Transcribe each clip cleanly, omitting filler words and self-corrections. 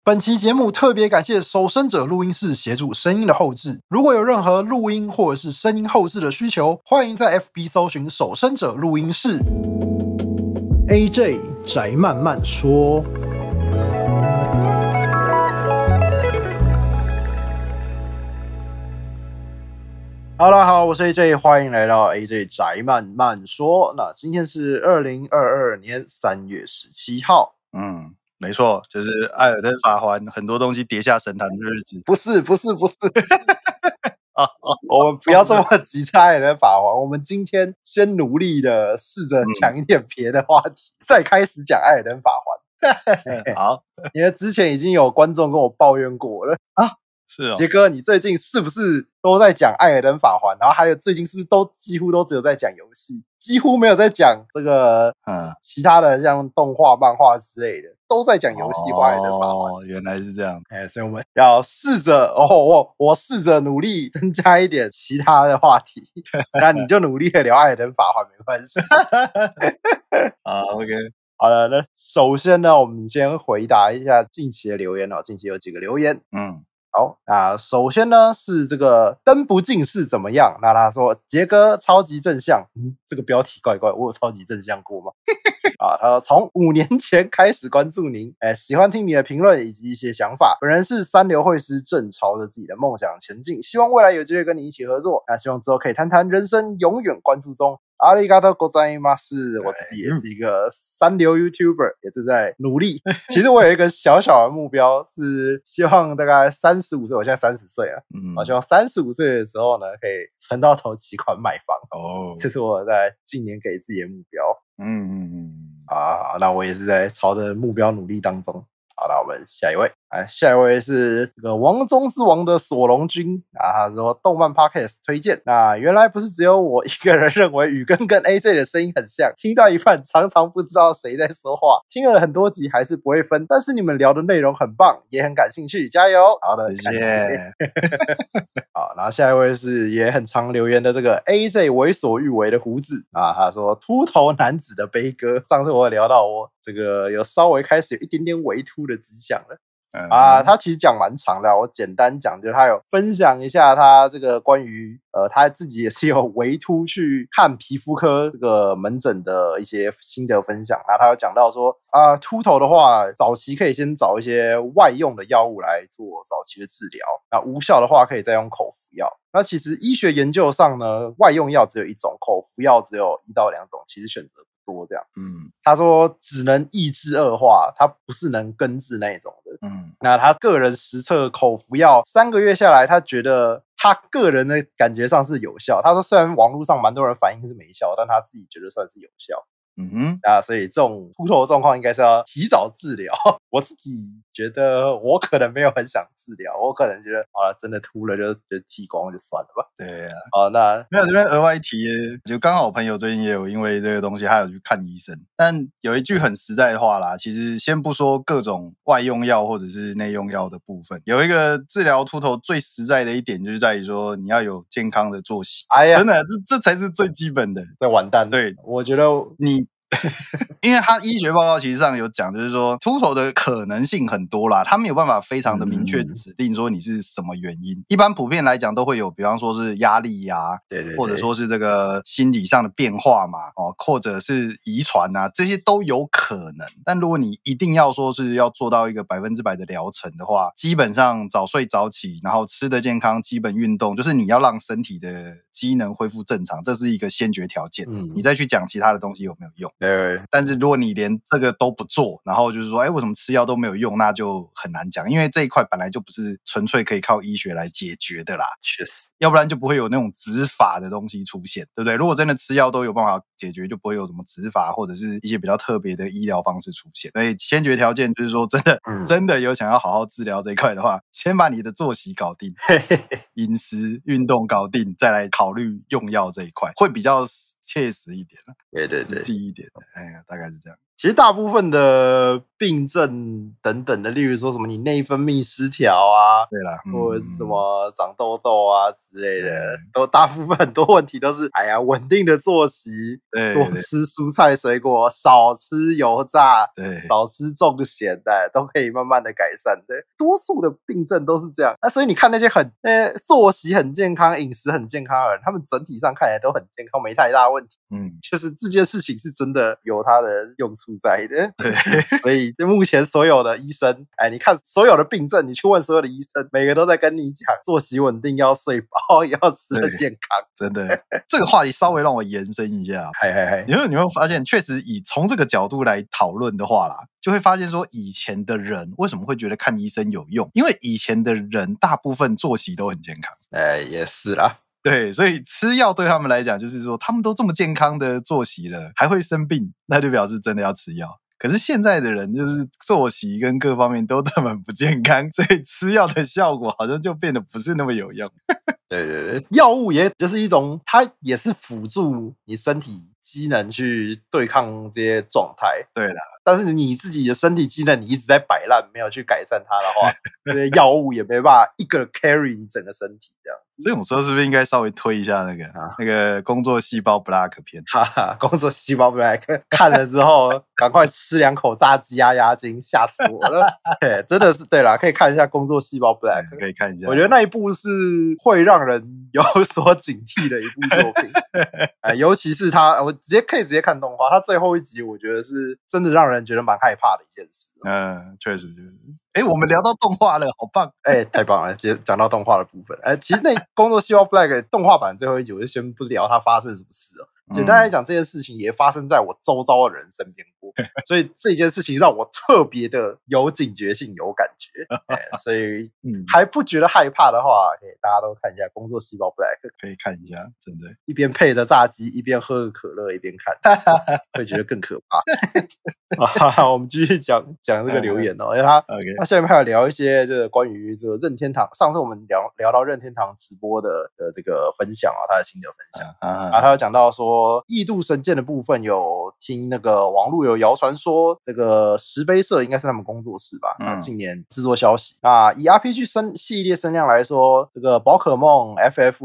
本期节目特别感谢守生者录音室协助声音的后制。如果有任何录音或者是声音后制的需求，欢迎在 FB 搜寻守生者录音室。AJ 宅慢慢说。大家好，我是 AJ， 欢迎来到 AJ 宅慢慢说。那今天是2022年3月17号。 没错，就是艾尔登法环很多东西跌下神坛的日子。 不是我们不要这么急着艾尔登法环，我们今天先努力的试着讲一点别的话题，再开始讲艾尔登法环。 好， 因为之前已经有观众跟我抱怨过了啊。 是哦， 杰哥，你最近是不是都在讲艾尔登法环？然后还有最近是不是几乎都只有在讲游戏，几乎没有在讲这个其他的像动画、漫画之类的，都在讲游戏或艾尔登法环。 哦，原来是这样。 所以我们要试着我试着努力增加一点其他的话题，那你就努力的聊艾尔登法环没关系。 好 ，OK。 好了，那首先呢，我们先回答一下近期的留言哦。近期有几个留言，好，那首先呢是这个登不进是怎么样？那他说杰哥超级正向，这个标题怪怪，我有超级正向过吗？啊，他说从5年前开始关注您，喜欢听你的评论以及一些想法。本人是三流会师，正朝着自己的梦想前进，希望未来有机会跟你一起合作。那希望之后可以谈谈人生永远关注中。阿里嘎多ございます。我自己也是一个三流 YouTuber， 也是在努力。其实我有一个小小的目标，是希望大概35岁，我现在30岁了，我希望35岁的时候呢，可以存到头期款买房。这是我在今年给自己的目标。好，那我也是在朝着目标努力当中。好，那我们下一位，下一位是这个王中之王的索隆君啊，他说动漫 podcast 推荐。那原来不是只有我一个人认为宇根跟 AJ 的声音很像，听到一半常常不知道谁在说话，听了很多集还是不会分，但是你们聊的内容很棒，也很感兴趣，加油！好的，感谢。好，然后下一位是也很常留言的这个 AJ 为所欲为的胡子啊，他说秃头男子的悲歌。上次我有聊到我这个有稍微开始有一点点微秃的迹象了。他其实讲蛮长的，我简单讲，就是他有分享一下他这个关于他自己也是有微秃去看皮肤科这个门诊的一些心得分享。那他有讲到说秃头的话，早期可以先找一些外用的药物来做早期的治疗，那无效的话可以再用口服药。那其实医学研究上呢，外用药只有一种，口服药只有1到2种，其实选择不多这样。他说只能抑制恶化，他不是能根治那种的。那他个人实测口服药3个月下来，他觉得他个人的感觉上是有效。他说虽然网络上蛮多人反映是没效，但他自己觉得算是有效。所以这种秃头的状况应该是要提早治疗。我自己觉得我可能没有很想治疗，我可能觉得真的秃了就剃光就算了吧。 对啊， 那没有这边额外提，就刚好我朋友最近也有因为这个东西，他有去看医生。但有一句很实在的话啦，其实先不说各种外用药或者是内用药的部分，有一个治疗秃头最实在的一点，就是在于说你要有健康的作息。真的，这才是最基本的。 这完蛋。 对， 我觉得你。因为他医学报告其实上有讲，就是说秃头的可能性很多啦，他没有办法非常的明确指定说你是什么原因。一般普遍来讲都会有，比方说是压力啊，对，或者说是这个心理上的变化嘛，或者是遗传啊，这些都有可能。但如果你一定要说是要做到一个100%的疗程的话，基本上早睡早起，然后吃得健康，基本运动，就是你要让身体的机能恢复正常，这是一个先决条件。你再去讲其他的东西有没有用。但是如果你连这个都不做，然后就是说为什么吃药都没有用，那就很难讲，因为这一块本来就不是纯粹可以靠医学来解决的啦。 确实， 要不然就不会有那种执法的东西出现，对不对？如果真的吃药都有办法解决，就不会有什么执法或者是一些比较特别的医疗方式出现。所以先决条件就是说真的有想要好好治疗这一块的话，先把你的作息搞定，饮食运动搞定，再来考虑用药这一块，会比较切实一点， 对， 实际一点。大概是这样。 其实大部分的病症等等的，例如说什么你内分泌失调啊， 对啦， 或者是什么长痘痘啊之类的，都大部分很多问题都是稳定的作息，多吃蔬菜水果，少吃油炸，少吃重咸的，都可以慢慢的改善的。多数的病症都是这样。那所以你看那些作息很健康、饮食很健康的人，他们整体上看起来都很健康，没太大问题。就是这件事情是真的有它的用处在的。 对， 所以目前所有的医生，你看所有的病症，你去问所有的医生，每个都在跟你讲作息稳定，要睡饱，要吃得健康。 真的，这个话题稍微让我延伸一下。你会发现，确实从这个角度来讨论的话啦，就会发现说，以前的人为什么会觉得看医生有用？因为以前的人大部分作息都很健康。 也是啦。 对，所以吃药对他们来讲，就是说他们都这么健康的作息了，还会生病，那就表示真的要吃药。可是现在的人就是作息跟各方面都那么不健康，所以吃药的效果好像就变得不是那么有用。 对，药物也就是一种，它也是辅助你身体机能去对抗这些状态。 对啦， 但是你自己的身体机能你一直在摆烂，没有去改善它的话，这些药物也没办法一个 carry 你整个身体这样。 这种时候是不是应该稍微推一下那个工作细胞 Black 片？ 哈哈，工作细胞 Black 看了之后，赶快吃2口炸鸡压惊，吓死我了！真的是对啦，可以看一下工作细胞 Black， 可以看一下。 我觉得那一部是会让人有所警惕的一部作品。尤其是他，我可以直接看动画，他最后一集我觉得是真的让人觉得蛮害怕的一件事。 确实。我们聊到动画了，好棒！ 太棒了，直接讲到动画的部分。其实那工作细胞 Black 动画版最后一集，我就先不聊它发生什么事了。简单来讲，这件事情也发生在我周遭的人身边过，所以这件事情让我特别的有警觉性、有感觉。所以还不觉得害怕的话，大家都看一下工作细胞 Black， 可以看一下，真的， 一边配着炸鸡，一边喝可乐，一边看，会觉得更可怕。我们继续讲这个留言因为他下面还有聊一些这个关于这个任天堂，上次我们聊到任天堂直播的这个分享他的心得分享他有讲到说异度神剑的部分，有听那个网络有谣传说这个石碑社应该是他们工作室吧，近年制作消息。以 RPG 系列声量来说，这个宝可梦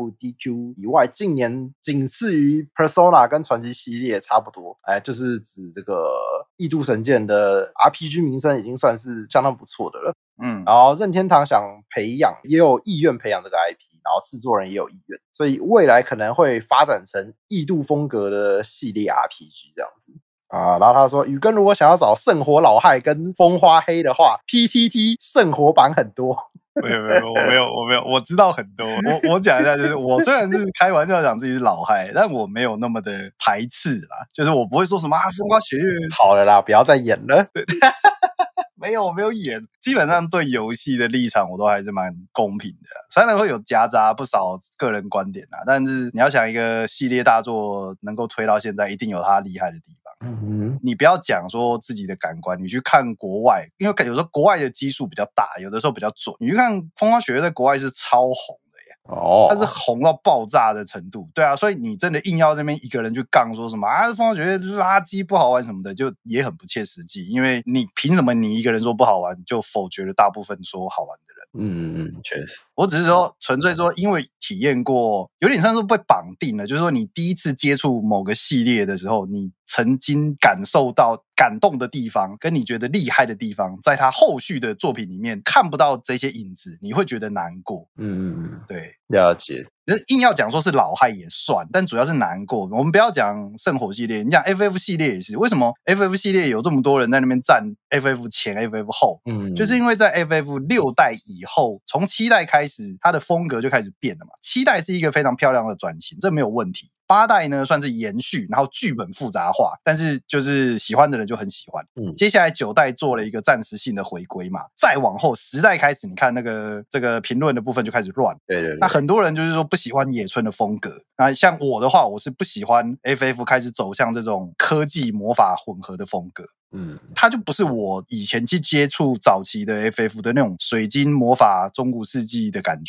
FF、DQ 以外，近年仅次于 Persona 跟传奇系列差不多，就是指这个异度神剑的 RPG 名声已经算是相当不错的了。然后任天堂想培养，也有意愿培养这个 IP， 然后制作人也有意愿，所以未来可能会发展成异度风格的系列 RPG 这样子。然后他说，宇根如果想要找圣火老害跟风花黑的话 ，PTT 圣火版很多。 没有，我知道很多。我讲一下，就是我虽然是开玩笑讲自己是老害，但我没有那么的排斥啦，就是我不会说什么风花雪月。 好了啦，不要再演了。 我没有演，基本上对游戏的立场我都还是蛮公平的，虽然会有夹杂不少个人观点啦，但是你要想一个系列大作能够推到现在，一定有它厉害的地方。你不要讲说自己的感官，你去看国外，因为有时候国外的基数比较大，有的时候比较准。你去看《风花雪月》在国外是超红的耶，它是红到爆炸的程度。对啊，所以你真的硬要那边一个人去杠说什么《风花雪月》垃圾不好玩什么的，就也很不切实际。因为你凭什么你一个人说不好玩，就否决了大部分说好玩的人？ 确实， 我只是说纯粹说，因为体验过，有点像是被绑定了，就是说你第一次接触某个系列的时候，你曾经感受到感动的地方，跟你觉得厉害的地方，在他后续的作品里面看不到这些影子，你会觉得难过。对， 了解。 硬要讲说是老害也算，但主要是难过。我们不要讲圣火系列，你讲 FF 系列也是。为什么 FF 系列有这么多人在那边站 FF 前 FF 后？就是因为在 FF 6代以后，从7代开始，它的风格就开始变了嘛。7代是一个非常漂亮的转型，这没有问题。8代呢算是延续，然后剧本复杂化，但是就是喜欢的人就很喜欢。接下来9代做了一个暂时性的回归嘛，再往后10代开始，你看这个评论的部分就开始乱。 对， 那很多人就是说不喜欢野村的风格。那像我的话，我是不喜欢 FF 开始走向这种科技魔法混合的风格。它就不是我以前去接触早期的 FF 的那种水晶魔法中古世纪的感觉。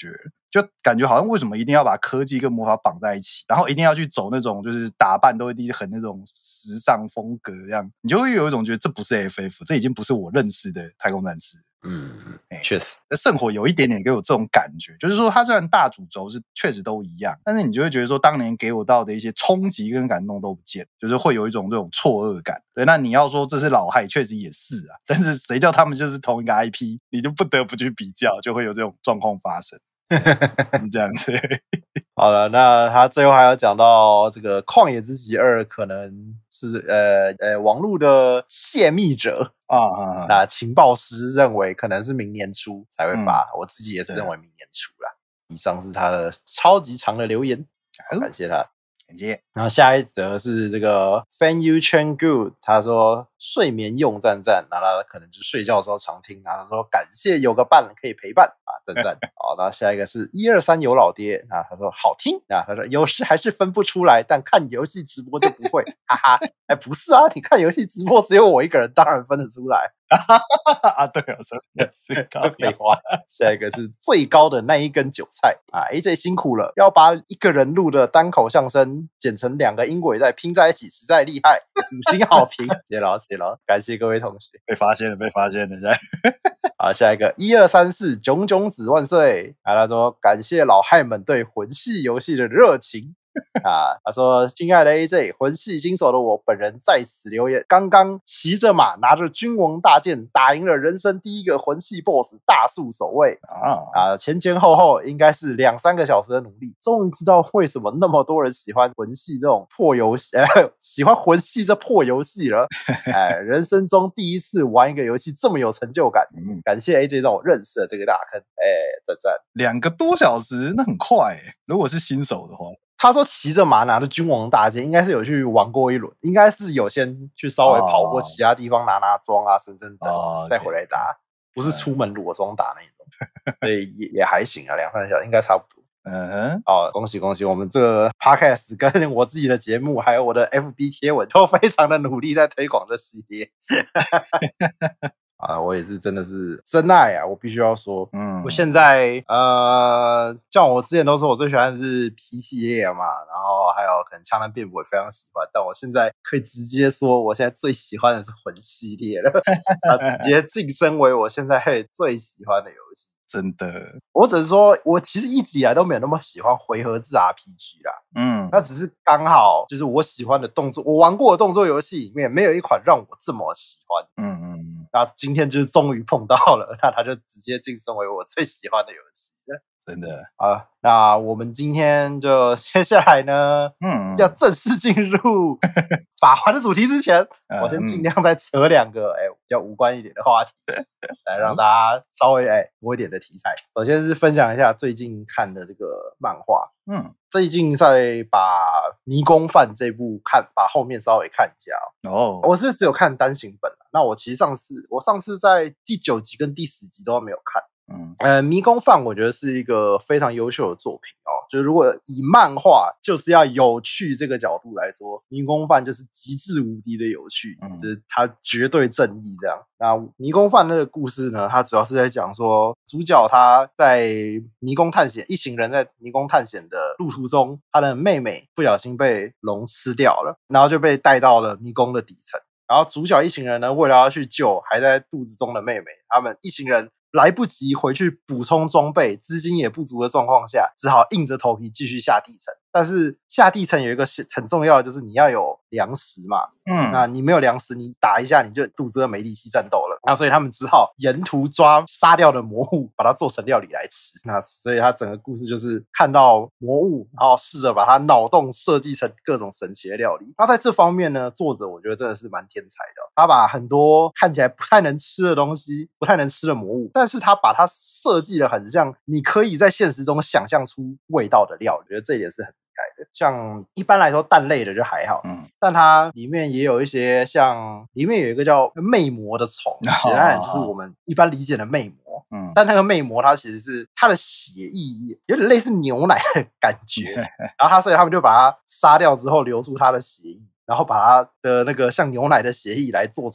就感觉好像为什么一定要把科技跟魔法绑在一起，然后一定要去走那种就是打扮都一定很那种时尚风格这样，你就会有一种觉得这不是 FF， 这已经不是我认识的太空战士。 确实， 圣火有一点点给我这种感觉，就是说它虽然大主轴是确实都一样，但是你就会觉得说当年给我到的一些冲击跟感动都不见，就是会有一种这种错愕感。对，那你要说这是老害，确实也是啊，但是谁叫他们就是同一个 IP， 你就不得不去比较，就会有这种状况发生。是这样子。 好了，那他最后还有讲到这个《旷野之息2》可能是网络的泄密者那情报师认为可能是明年初才会发，我自己也是认为明年初啦。以上是他的超级长的留言，感谢他。 感谢。 然后下一则是这个 Fan Yu Chen Good， 他说睡眠用赞赞，那他可能就睡觉的时候常听，然后他说感谢有个伴可以陪伴啊，赞赞。好，那下一个是123有老爹，那他说好听，那他说有时还是分不出来，但看游戏直播就不会，哈哈。哎，不是啊，你看游戏直播只有我一个人，当然分得出来。 啊，对啊，是废话。下一个是最高的那一根韭菜啊 ，AJ 辛苦了，要把一个人录的单口相声剪成2个音轨再拼在一起，实在厉害，5星好评，谢喽谢喽，感谢各位同学。 被发现了，被发现了， 好，下一个1234炯炯子万岁啊！他说感谢老害们对魂系游戏的热情。他说亲爱的 AJ， 魂系新手的我本人在此留言，刚刚骑着马拿着君王大剑打赢了人生第一个魂系 BOSS 大树守卫前后后应该是2-3个小时的努力，终于知道为什么那么多人喜欢魂系这种破游戏，喜欢魂系这破游戏了。人生中第一次玩一个游戏这么有成就感，感谢 AJ 让我认识了这个大坑，赞赞。 2个多小时那很快如果是新手的话。 他说骑着马拿着君王大剑，应该是有去玩过一轮，应该是有先去稍微跑过其他地方拿装啊、升等再回来打，不是出门裸装打那种，所以也还行啊，2-3小时应该差不多。恭喜恭喜！我们这个 podcast 跟我自己的节目，还有我的 FB 贴文，都非常的努力在推广这系列。我也是真的是真爱啊！我必须要说，我现在像我之前都说我最喜欢的是 P 系列嘛，然后还有可能枪弹辩驳也非常喜欢，但我现在可以直接说，我现在最喜欢的是魂系列了，直接晋升为我现在最喜欢的游戏。 真的， 我只是说，我其实一直以来都没有那么喜欢回合制 RPG 啦。那只是刚好就是我喜欢的动作，我玩过的动作游戏里面没有一款让我这么喜欢。那今天就是终于碰到了，那它就直接晋升为我最喜欢的游戏了。 真的那我们今天就接下来呢，要正式进入法环的主题之前，我先尽量再扯2个比较无关一点的话题，来让大家稍微多一点的题材。首先是分享一下最近看的这个漫画，最近在把《迷宫饭》这部把后面稍微看一下我是只有看单行本那我其实上次在第9集跟第10集都没有看。迷宫饭我觉得是一个非常优秀的作品就如果以漫画就是要有趣这个角度来说，迷宫饭就是极致无敌的有趣，就是它绝对正义这样。那迷宫饭那个故事呢，它主要是在讲说主角他在迷宫探险，一行人在迷宫探险的路途中，他的妹妹不小心被龙吃掉了，然后就被带到了迷宫的底层。然后主角一行人呢，为了要去救还在肚子中的妹妹，他们一行人来不及回去补充装备，资金也不足的状况下，只好硬着头皮继续下地层。但是下地层有一个很重要的，就是你要有粮食嘛。那你没有粮食，你打一下你就肚子没力气战斗了。那所以他们只好沿途抓杀掉的魔物，把它做成料理来吃。那所以他整个故事就是看到魔物，然后试着把它脑洞设计成各种神奇的料理。那在这方面呢，作者我觉得真的是蛮天才的。他把很多看起来不太能吃的东西，不太能吃的魔物，但是他把它设计的很像你可以在现实中想象出味道的料理，我觉得这也是很像一般来说蛋类的就还好，但它里面也有一些像里面有一个叫魅魔的虫，简单就是我们一般理解的魅魔，但那个魅魔它其实是它的血液有点类似牛奶的感觉，然后所以他们就把它杀掉之后留住它的血液，然后把它的那个像牛奶的血液来做成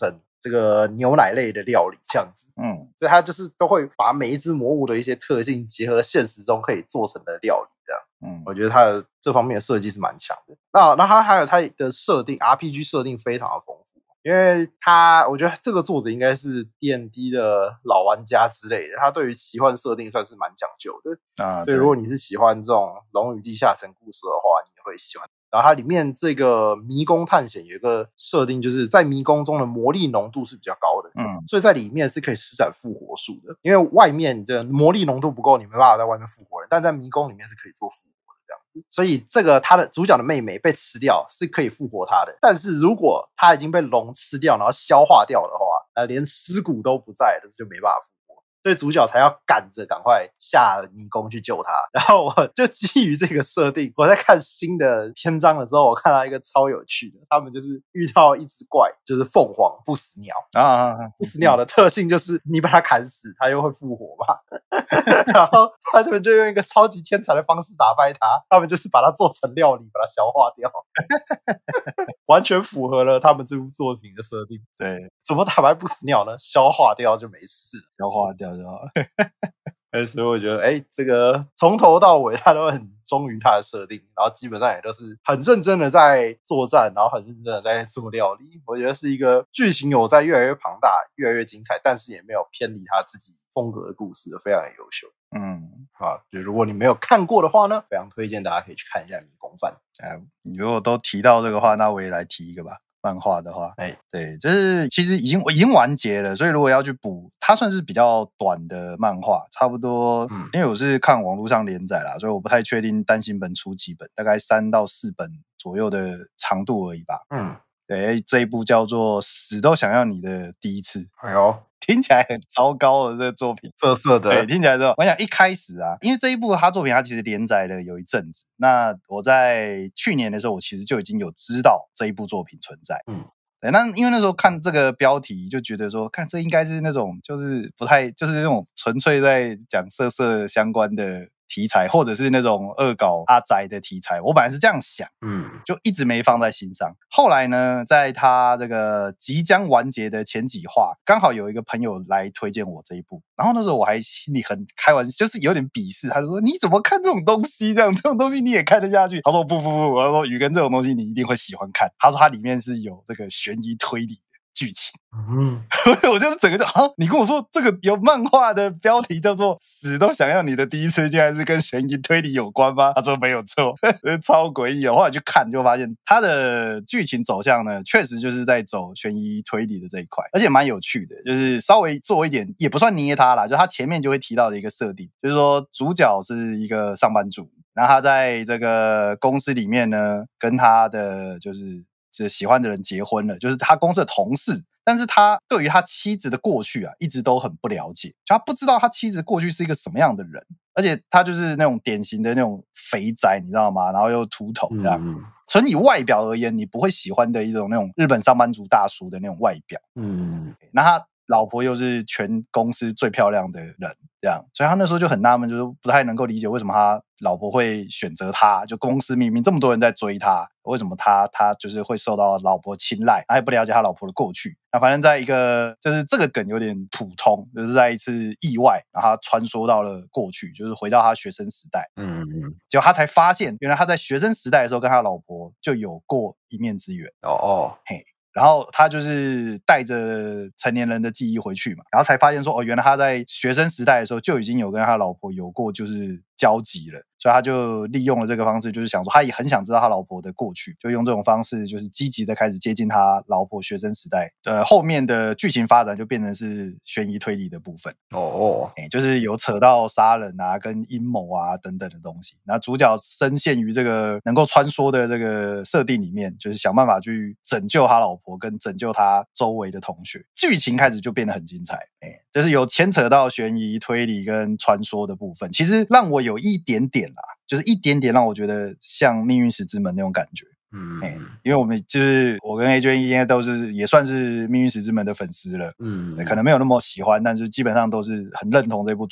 这个牛奶类的料理这样子。所以它就是都会把每一只魔物的一些特性结合现实中可以做成的料理这样。我觉得它的这方面的设计是蛮强的。那它还有它的设定 RPG 设定非常的丰富，因为我觉得这个作者应该是 D&D 的老玩家之类的，他对于奇幻设定算是蛮讲究的所以如果你是喜欢这种龙与地下城故事的话，你也会喜欢。然后它里面这个迷宫探险有一个设定，就是在迷宫中的魔力浓度是比较高的，所以在里面是可以施展复活术的。因为外面的魔力浓度不够，你没办法在外面复活人，但在迷宫里面是可以做复活的这样子。所以这个他的主角的妹妹被吃掉是可以复活他的，但是如果他已经被龙吃掉，然后消化掉的话，连尸骨都不在了，就没办法复活。所以主角才要赶快下迷宫去救他。然后我就基于这个设定，我在看新的篇章的时候，我看到一个超有趣的，他们就是遇到一只怪，就是凤凰不死鸟不死鸟的特性就是你把它砍死，它又会复活嘛。然后他们就用一个超级天才的方式打败它，他们就是把它做成料理，把它消化掉。完全符合了他们这部作品的设定。 对， 怎么打败不死鸟呢？消化掉就没事了， 消化掉就好了。 所以我觉得，这个从头到尾他都很忠于他的设定，然后基本上也都是很认真的在作战，然后很认真的在做料理。我觉得是一个剧情有在越来越庞大、越来越精彩，但是也没有偏离他自己风格的故事，非常的优秀。就如果你没有看过的话呢，非常推荐大家可以去看一下《迷宫饭》。 你如果都提到这个话，那我也来提一个吧。漫画的话，对，就是其实已经完结了，所以如果要去补，它算是比较短的漫画，差不多，因为我是看网络上连载啦，所以我不太确定单行本出几本，大概3到4本左右的长度而已吧。对，这一部叫做《死都想要你的第一次》。听起来很糟糕的这个作品， 色色的。 对，听起来之后，我想一开始因为这一部作品它其实连载了有一阵子，那我在去年的时候，我其实就已经有知道这一部作品存在。对，那因为那时候看这个标题就觉得说，看这应该是那种就是不太就是那种纯粹在讲色色相关的题材，或者是那种恶搞阿宅的题材，我本来是这样想，就一直没放在心上。后来呢，在他这个即将完结的前几话，刚好有一个朋友来推荐我这一部，然后那时候我还心里很开玩笑，就是有点鄙视，他就说你怎么看这种东西？这种东西你也看得下去？他说不，我说宇根这种东西你一定会喜欢看。他说它里面是有这个悬疑推理的剧情。我就是整个就你跟我说这个有漫画的标题叫做死都想要你的第一次，竟然是跟悬疑推理有关吗？他说没有错。超诡异的。后来去看就发现它的剧情走向呢，确实就是在走悬疑推理的这一块，而且蛮有趣的，就是稍微做一点也不算捏他啦，就他前面就会提到的一个设定，就是说主角是一个上班族，然后他在这个公司里面呢，跟他的就是喜欢的人结婚了，就是他公司的同事，但是他对于他妻子的过去一直都很不了解，就他不知道他妻子过去是一个什么样的人，而且他就是那种典型的那种肥宅，你知道吗？然后又秃头这样，纯以外表而言，你不会喜欢的一种那种日本上班族大叔的那种外表。那他老婆又是全公司最漂亮的人，这样，所以他那时候就很纳闷，就是不太能够理解为什么他老婆会选择他，就公司明明这么多人在追他，为什么他就是会受到老婆青睐，他也不了解他老婆的过去。那反正在一个就是这个梗有点普通，就是在一次意外，然后他穿梭到了过去，就是回到他学生时代。结果他才发现，原来他在学生时代的时候跟他老婆就有过一面之缘。然后他就是带着成年人的记忆回去嘛，然后才发现说，原来他在学生时代的时候就已经有跟他老婆有过就是交集了，所以他就利用了这个方式，就是想说他也很想知道他老婆的过去，就用这种方式就是积极的开始接近他老婆学生时代。后面的剧情发展就变成是悬疑推理的部分。就是有扯到杀人啊跟阴谋啊等等的东西。那主角深陷于这个能够穿梭的这个设定里面，就是想办法去拯救他老婆跟拯救他周围的同学。剧情开始就变得很精彩，就是有牵扯到悬疑推理跟穿梭的部分，其实让我有一点点啦，就是一点点让我觉得像命运石之门那种感觉。因为我们就是我跟 AJ 应该都是也算是命运石之门的粉丝了，可能没有那么喜欢，但是基本上都是很认同这部作品。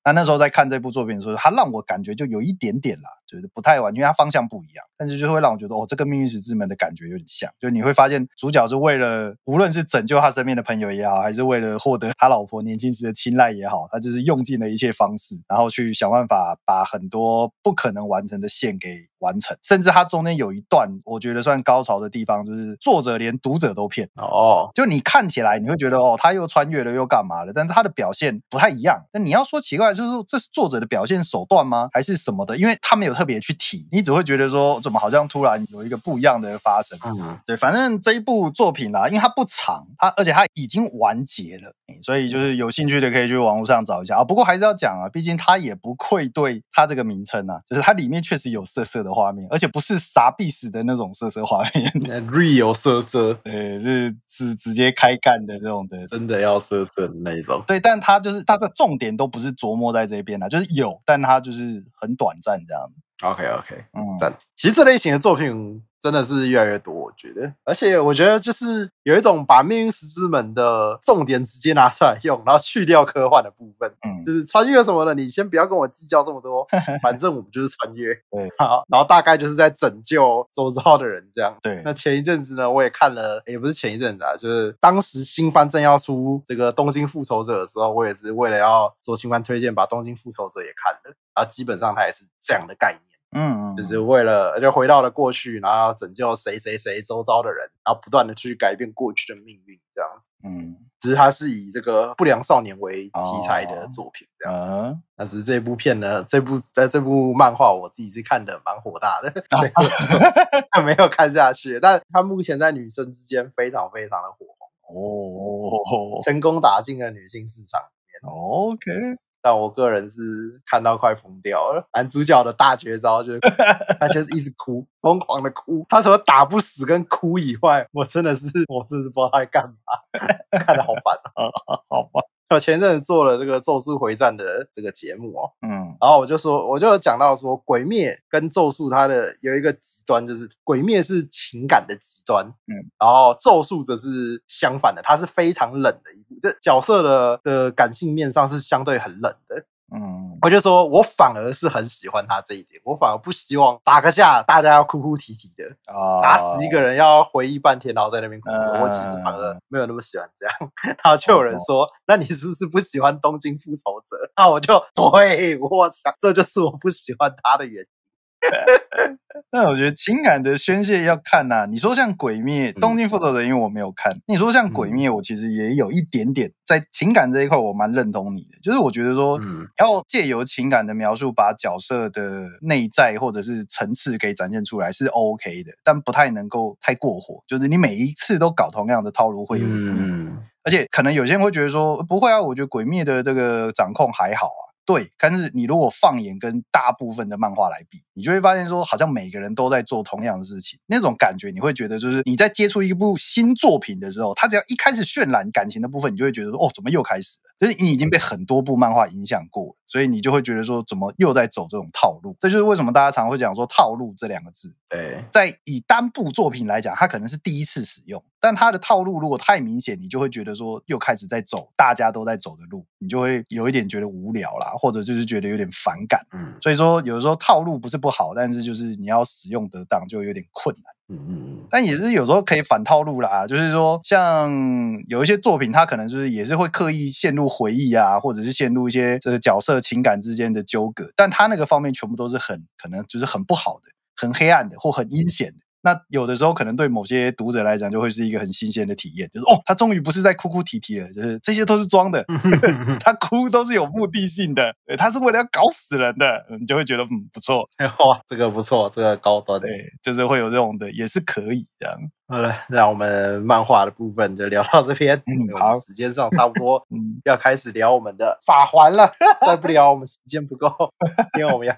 那时候在看这部作品的时候，它让我感觉就有一点点啦，就是不太完，因为它方向不一样，但是就会让我觉得这跟命运石之门的感觉有点像，就你会发现主角是为了无论是拯救他身边的朋友也好，还是为了获得他老婆年轻时的青睐也好，他就是用尽了一切方式，然后去想办法把很多不可能完成的线给完成，甚至他中间有一段我觉得算高潮的地方，就是作者连读者都骗就你看起来你会觉得他又穿越了又干嘛了，但是他的表现不太一样。那你要说奇怪，就是说这是作者的表现手段吗？还是什么的？因为他没有特别去提，你只会觉得说怎么好像突然有一个不一样的发生。对，反正这一部作品因为它不长，而且它已经完结了，所以就是有兴趣的可以去网络上找一下不过还是要讲毕竟它也不愧对它这个名称就是它里面确实有色色的画面，而且不是傻逼死的那种色色画面 ，real 色色， 对，是直接开干的这种的， 真的要色色的那一种。 对，但它就是它的重点都不是琢磨在这边啦，就是有，但它就是很短暂这样。 OK，赞。其实这类型的作品真的是越来越多，我觉得，而且我觉得就是有一种把命运石之门的重点直接拿出来用，然后去掉科幻的部分，就是穿越什么的，你先不要跟我计较这么多，反正我们就是穿越，对，好，然后大概就是在拯救周遭的人这样。 对， 那前一阵子呢，我也看了，也不是前一阵子就是当时新番正要出这个东京复仇者的时候，我也是为了要做新番推荐，把东京复仇者也看了，然后基本上它也是这样的概念。就是为了就回到了过去，然后拯救谁周遭的人，然后不断的去改变过去的命运这样子。只是它是以这个不良少年为题材的作品这样。但是这部片呢，这部漫画我自己是看的蛮火大的，没有看下去。但它目前在女生之间非常非常的火红成功打进了女性市场里面。 OK。 但我个人是看到快疯掉了。男主角的大绝招就是他就是一直哭，疯狂的哭。他除了打不死跟哭以外，我真的是不知道他在干嘛，看得好烦好吧。我前阵子做了这个《咒术回战》的这个节目然后我就有讲到说，鬼灭跟咒术它的有一个极端，就是鬼灭是情感的极端，然后咒术则是相反的，它是非常冷的一部，这角色的感性面上是相对很冷的。我就说我反而是很喜欢他这一点，我反而不希望打个架大家要哭哭啼啼的，打死一个人要回忆半天然后在那边哭，我其实反而没有那么喜欢这样。然后就有人说那你是不是不喜欢东京复仇者？那我就对，我操，这就是我不喜欢他的原因。 但我觉得情感的宣泄要看你说像鬼灭、东京复仇者因为我没有看，你说像鬼灭我其实也有一点点在情感这一块我蛮认同你的，就是我觉得说要借由情感的描述把角色的内在或者是层次给展现出来是 OK 的，但不太能够太过火，就是你每一次都搞同样的套路会有点腻而且可能有些人会觉得说不会我觉得鬼灭的这个掌控还好对，但是你如果放眼跟大部分的漫画来比，你就会发现说好像每个人都在做同样的事情，那种感觉你会觉得就是你在接触一部新作品的时候，他只要一开始渲染感情的部分，你就会觉得说怎么又开始了，就是你已经被很多部漫画影响过了，所以你就会觉得说怎么又在走这种套路。这就是为什么大家常会讲说套路这两个字。 对， 在以单部作品来讲，它可能是第一次使用，但它的套路如果太明显，你就会觉得说又开始在走大家都在走的路，你就会有一点觉得无聊啦，或者就是觉得有点反感。所以说有的时候套路不是不好，但是就是你要使用得当就有点困难。但也是有时候可以反套路啦，就是说像有一些作品它可能就是也是会刻意陷入回忆或者是陷入一些这个角色情感之间的纠葛，但它那个方面全部都是可能就是很不好的，很黑暗的或很阴险的。那有的时候可能对某些读者来讲就会是一个很新鲜的体验，就是他终于不是在哭哭啼啼了，就是这些都是装的他哭都是有目的性的，他是为了要搞死人的，你就会觉得不错哇，这个不错，这个高端， 对，就是会有这种的，也是可以这样。 好了，那我们漫画的部分就聊到这边。好，时间上差不多要开始聊我们的法环了，再不聊我们时间不够，因为我们要聊很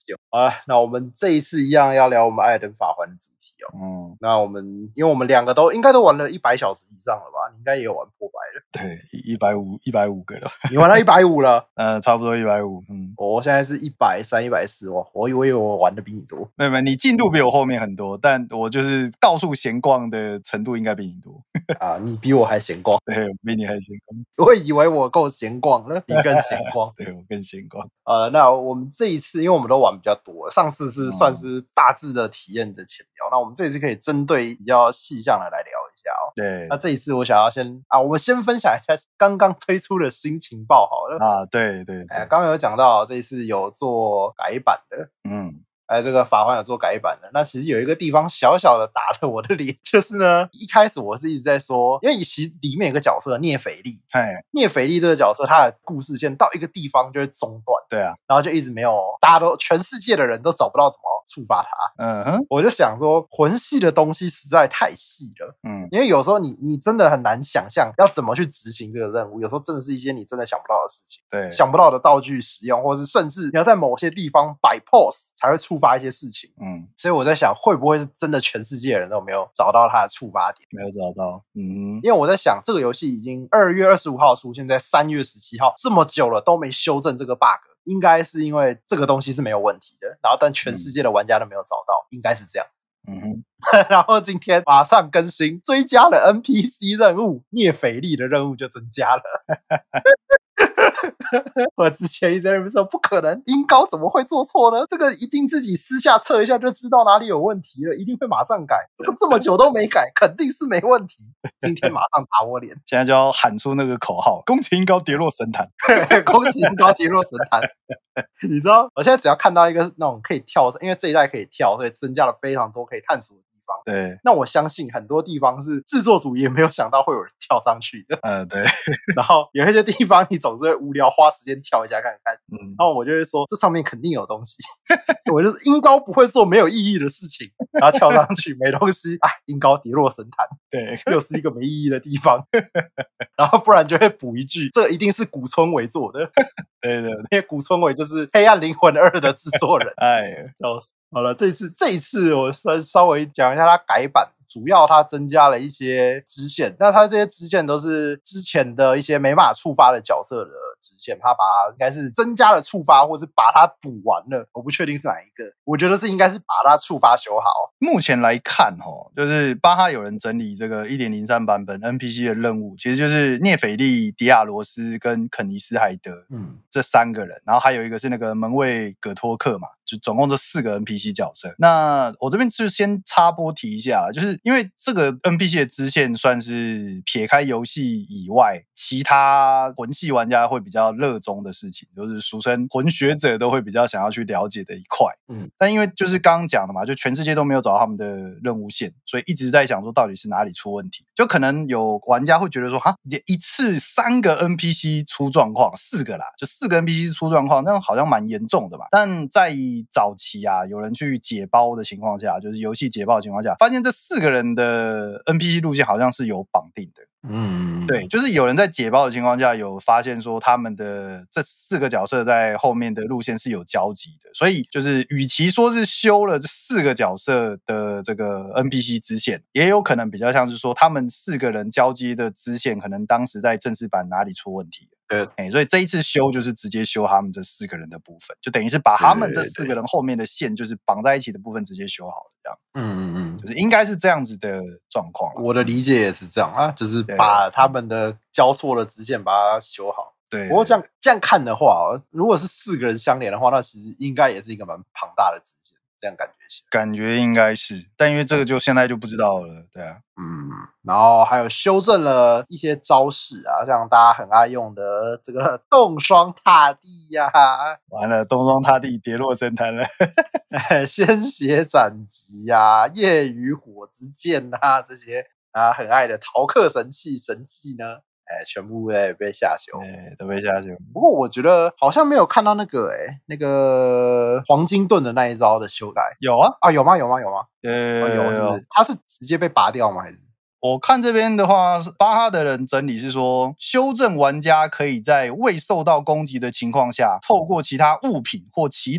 久啊。那我们这一次一样要聊我们艾尔登法环的主题哦。那因为我们两个应该都玩了100小时以上了吧？你应该也有玩破百了。 对，150个了。 你玩到150了？ 差不多150。 我现在是130、140哦。我以为我玩的比你多。 没有，你进度比我后面很多，但我就是到处闲逛的程度应该比你多。 啊，你比我还闲逛。 对，我比你还闲逛。 我以为我够闲逛了，你更闲逛。 对，我更闲逛。 那我们这一次，因为我们都玩比较多，上次是算是大致的体验的浅聊，那我们这一次可以针对比较细项的来聊一下哦。 对， 那这一次我想要我们先分享一下刚刚推出的新情报好了。 啊，对， 刚刚有讲到这一次有做改版的。这个法环有做改版的。那其实有一个地方小小的打了我的脸，就是呢，一开始我是一直在说，因为其实里面有个角色聂斐利，聂斐利这个角色他的故事线到一个地方就会中断， 对啊， 然后就一直没有，大家全世界的人都找不到怎么触发他。我就想说，魂系的东西实在太细了。因为有时候你真的很难想象要怎么去执行这个任务，有时候真的是一些你真的想不到的事情， 对， 想不到的道具使用，或是甚至你要在某些地方摆 pose 才会触发一些事情。所以我在想，会不会是真的全世界的人都没有找到它的触发点？ 没有找到。 因为我在想，这个游戏已经2月25号出，现在3月17号，这么久了都没修正这个 bug， 应该是因为这个东西是没有问题的，然后但全世界的玩家都没有找到，应该是这样。然后今天马上更新，追加了 NPC 任务，聂斐利的任务就增加了。我之前一直在那边说不可能，音高怎么会做错呢？这个一定自己私下测一下就知道哪里有问题了，一定会马上改。这么久都没改，肯定是没问题。今天马上打我脸， 现在就要喊出那个口号：恭喜音高跌落神坛， 恭喜音高跌落神坛。你知道，我现在只要看到一个那种可以跳，因为这一代可以跳，所以增加了非常多可以探索的地方。 对， 那我相信很多地方是制作组也没有想到会有人跳上去的。 对。 然后有一些地方你总是会无聊，花时间跳一下看看。然后我就会说，这上面肯定有东西。我就是音高不会做没有意义的事情，然后跳上去没东西啊，音高跌落神坛， 对， 又是一个没意义的地方。然后不然就会补一句，这个一定是古村伟做的。 对，因为古村伟就是《黑暗灵魂2》的制作人。笑死。好了，这一次我稍微讲一下它改版，主要它增加了一些支线，那它这些支线都是之前的一些没办法触发的角色的支线，它把它应该是增加了触发，或是把它补完了，我不确定是哪一个，我觉得应该是把它触发修好。 目前来看就是巴哈有人整理这个 1.03 版本 NPC 的任务，其实就是聂斐利、迪亚罗斯跟肯尼斯海德这3个人，然后还有一个是那个门卫葛托克嘛，就总共这4个 NPC 角色。那我这边就先插播提一下，就是因为这个 NPC 的支线算是撇开游戏以外，其他魂系玩家会比较热衷的事情，就是俗称魂学者都会比较想要去了解的一块。但因为就是刚刚讲的嘛，就全世界都没有找到他们的任务线，所以一直在想说到底是哪里出问题。就可能有玩家会觉得说，一次3个 NPC 出状况，4个啦，就4个 NPC 出状况，那好像蛮严重的嘛。但在早期啊，有人去解包的情况下，就是游戏解包的情况下，发现这4个人的 NPC 路线好像是有绑定的。对，就是有人在解包的情况下有发现说他们的这4个角色在后面的路线是有交集的，所以就是与其说是修了这4个角色的这个 NPC 支线，也有可能比较像是说他们4个人交接的支线可能当时在正式版哪里出问题了。所以这一次修就是直接修他们这4个人的部分，就等于是把他们这4个人后面的线就是绑在一起的部分直接修好了，这样。就是应该是这样子的状况。 我的理解也是这样啊，就是把他们的交错的支线把它修好。 对， 不过这样看的话，如果是4个人相连的话，那其实应该也是一个蛮庞大的支线。这样感觉应该是，但因为这个就现在就不知道了，对啊。 然后还有修正了一些招式啊，像大家很爱用的这个冻霜踏地呀， 完了，冻霜踏地跌落神坛了。 鲜血斩击啊，夜雨火之剑啊，这些啊很爱的逃课神技呢，全部被下修， 都被下修。 不过我觉得好像没有看到那个黄金盾的那一招的修改。 有啊， 有吗？有， 有， 他是直接被拔掉吗？还是？ 我看这边的话，巴哈的人整理是说，修正玩家可以在未受到攻击的情况下，透过其他物品或祈祷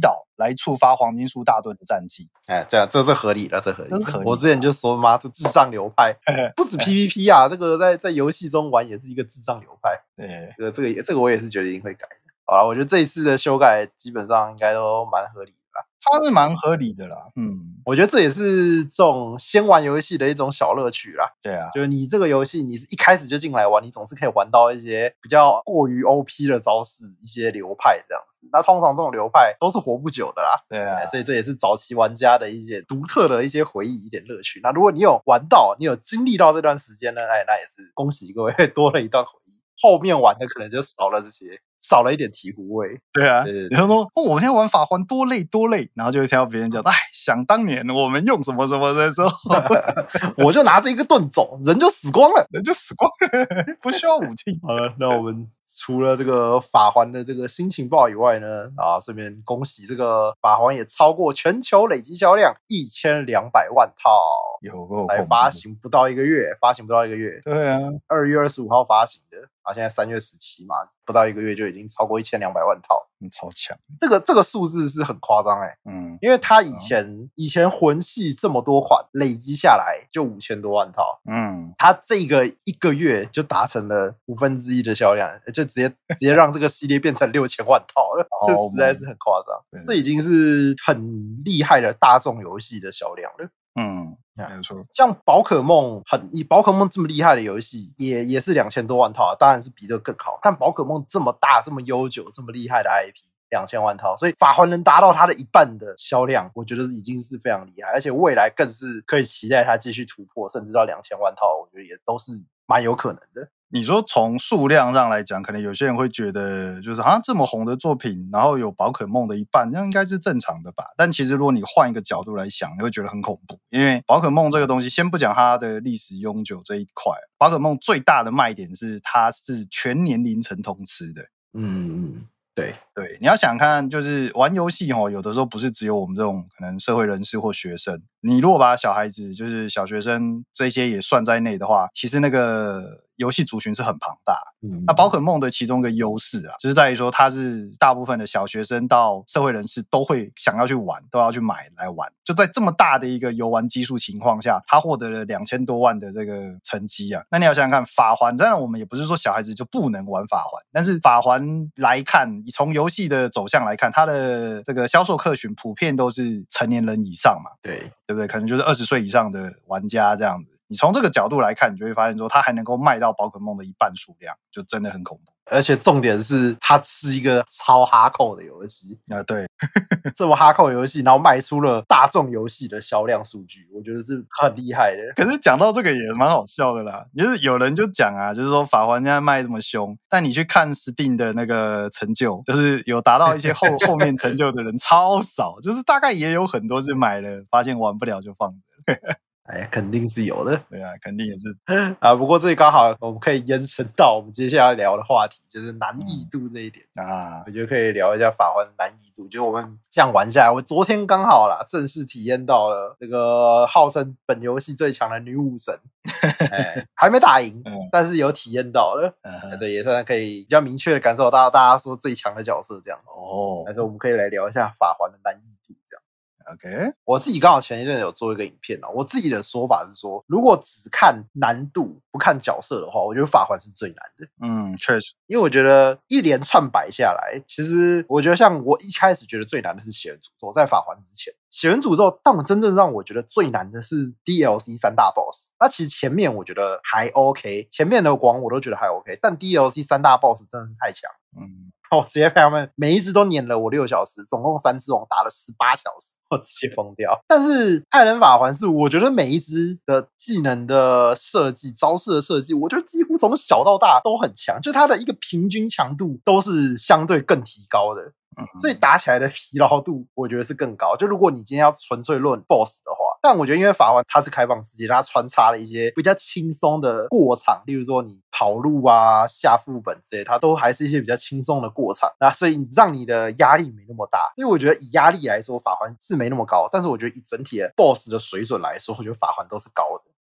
来触发黄金树大盾的战绩。 这样这是合理的，这合理。我之前就说嘛，这智障流派不止 PVP 啊，这个在游戏中玩也是一个智障流派。对，这个我也是觉得一定会改的。好啦，我觉得这一次的修改基本上应该都蛮合理的啦。 它是蛮合理的啦， 我觉得这也是这种先玩游戏的一种小乐趣啦。 对啊， 就是你这个游戏你是一开始就进来玩，你总是可以玩到一些比较过于 OP 的招式，一些流派这样子。那通常这种流派都是活不久的啦。 对啊， 所以这也是早期玩家的一些独特的一些回忆，一点乐趣。那如果你有玩到，你有经历到这段时间呢，那也是恭喜各位多了一段回忆。后面玩的可能就少了这些。少了一点醍醐味。 对啊，然后说我们现在玩法环多累多累，然后就会听到别人讲，想当年我们用什么什么的时候， 我就拿着一个盾走，人就死光了， 不需要武器。 好了，那我们除了这个法环的这个新情报以外呢，顺便恭喜这个法环也超过全球累积销量1200万套，才发行不到一个月， 对啊 ，2月25号发行的。现在3月17嘛，不到一个月就已经超过1200万套， 超强。 这个数字是很夸张因为他以前魂系这么多款累积下来就5000多万套，他这个一个月就达成了1/5的销量，就直接让这个系列变成6000万套了，这实在是很夸张，这已经是很厉害的大众游戏的销量了。 没错， 像宝可梦以宝可梦这么厉害的游戏，也是2000多万套，当然是比这个更好。但宝可梦这么大、这么悠久、这么厉害的 IP，2000万套，所以法环能达到它的一半的销量，我觉得已经是非常厉害，而且未来更是可以期待它继续突破，甚至到2000万套，我觉得也都是蛮有可能的。 你说从数量上来讲，可能有些人会觉得就是这么红的作品，然后有宝可梦的一半，那应该是正常的吧？但其实如果你换一个角度来想，你会觉得很恐怖，因为宝可梦这个东西，先不讲它的历史悠久这一块，宝可梦最大的卖点是它是全年龄层通吃的。 对， 你要想看，就是玩游戏有的时候不是只有我们这种可能社会人士或学生，你如果把小孩子就是小学生这些也算在内的话，其实那个游戏族群是很庞大。那宝可梦的其中一个优势就是在于说它是大部分的小学生到社会人士都会想要去玩，都要去买来玩，就在这么大的一个游玩基数情况下，它获得了2000多万的这个成绩那你要想想看，法环当然我们也不是说小孩子就不能玩法环，但是法环来看，从游戏的走向来看，它的这个销售客群普遍都是成年人以上嘛，对不对？可能就是20岁以上的玩家这样子。你从这个角度来看，你就会发现说，它还能够卖到宝可梦的一半数量，就真的很恐怖。 而且重点是，它是一个超哈扣的游戏对， 这么哈扣的游戏，然后卖出了大众游戏的销量数据，我觉得是很厉害的。 可是讲到这个也蛮好笑的啦，就是有人就讲就是说法环现在卖这么凶，但你去看 Steam 的那个成就，就是有达到一些后面成就的人超少，就是大概也有很多是买了，发现玩不了就放着。 肯定是有的。 对肯定也是不过这刚好我们可以延伸到我们接下来聊的话题，就是难易度这一点我觉得可以聊一下法环难易度。就是我们这样玩下来，我昨天刚好正式体验到了这个号称本游戏最强的女武神还没打赢但是有体验到了所以也算可以比较明确的感受到大家说最强的角色这样但是我们可以来聊一下法环的难易度这样。 OK， 我自己刚好前一阵有做一个影片我自己的说法是说，如果只看难度不看角色的话，我觉得法环是最难的。 确实， 因为我觉得一连串摆下来，其实我觉得像我一开始觉得最难的是血源诅咒，在法环之前，血源诅咒，但我真正让我觉得最难的是 DLC 3大 BOSS。那其实前面我觉得还 OK， 前面的光我都觉得还 OK， 但 DLC 3大 BOSS 真的是太强。我直接被他们每一只都撵了我6小时，总共3只我打了18小时，我直接疯掉。但是艾伦法环是我觉得每一只的技能的设计、招式的设计，我觉得几乎从小到大都很强，就它的一个平均强度都是相对更提高的。所以打起来的疲劳度我觉得是更高。就如果你今天要纯粹论 BOSS 的话，但我觉得因为法环它是开放世界，它穿插了一些比较轻松的过场，例如说你跑路下副本之类，它都还是一些比较轻松的过场，所以让你的压力没那么大。所以我觉得以压力来说，法环是没那么高，但是我觉得以整体的 BOSS 的水准来说，我觉得法环都是高的。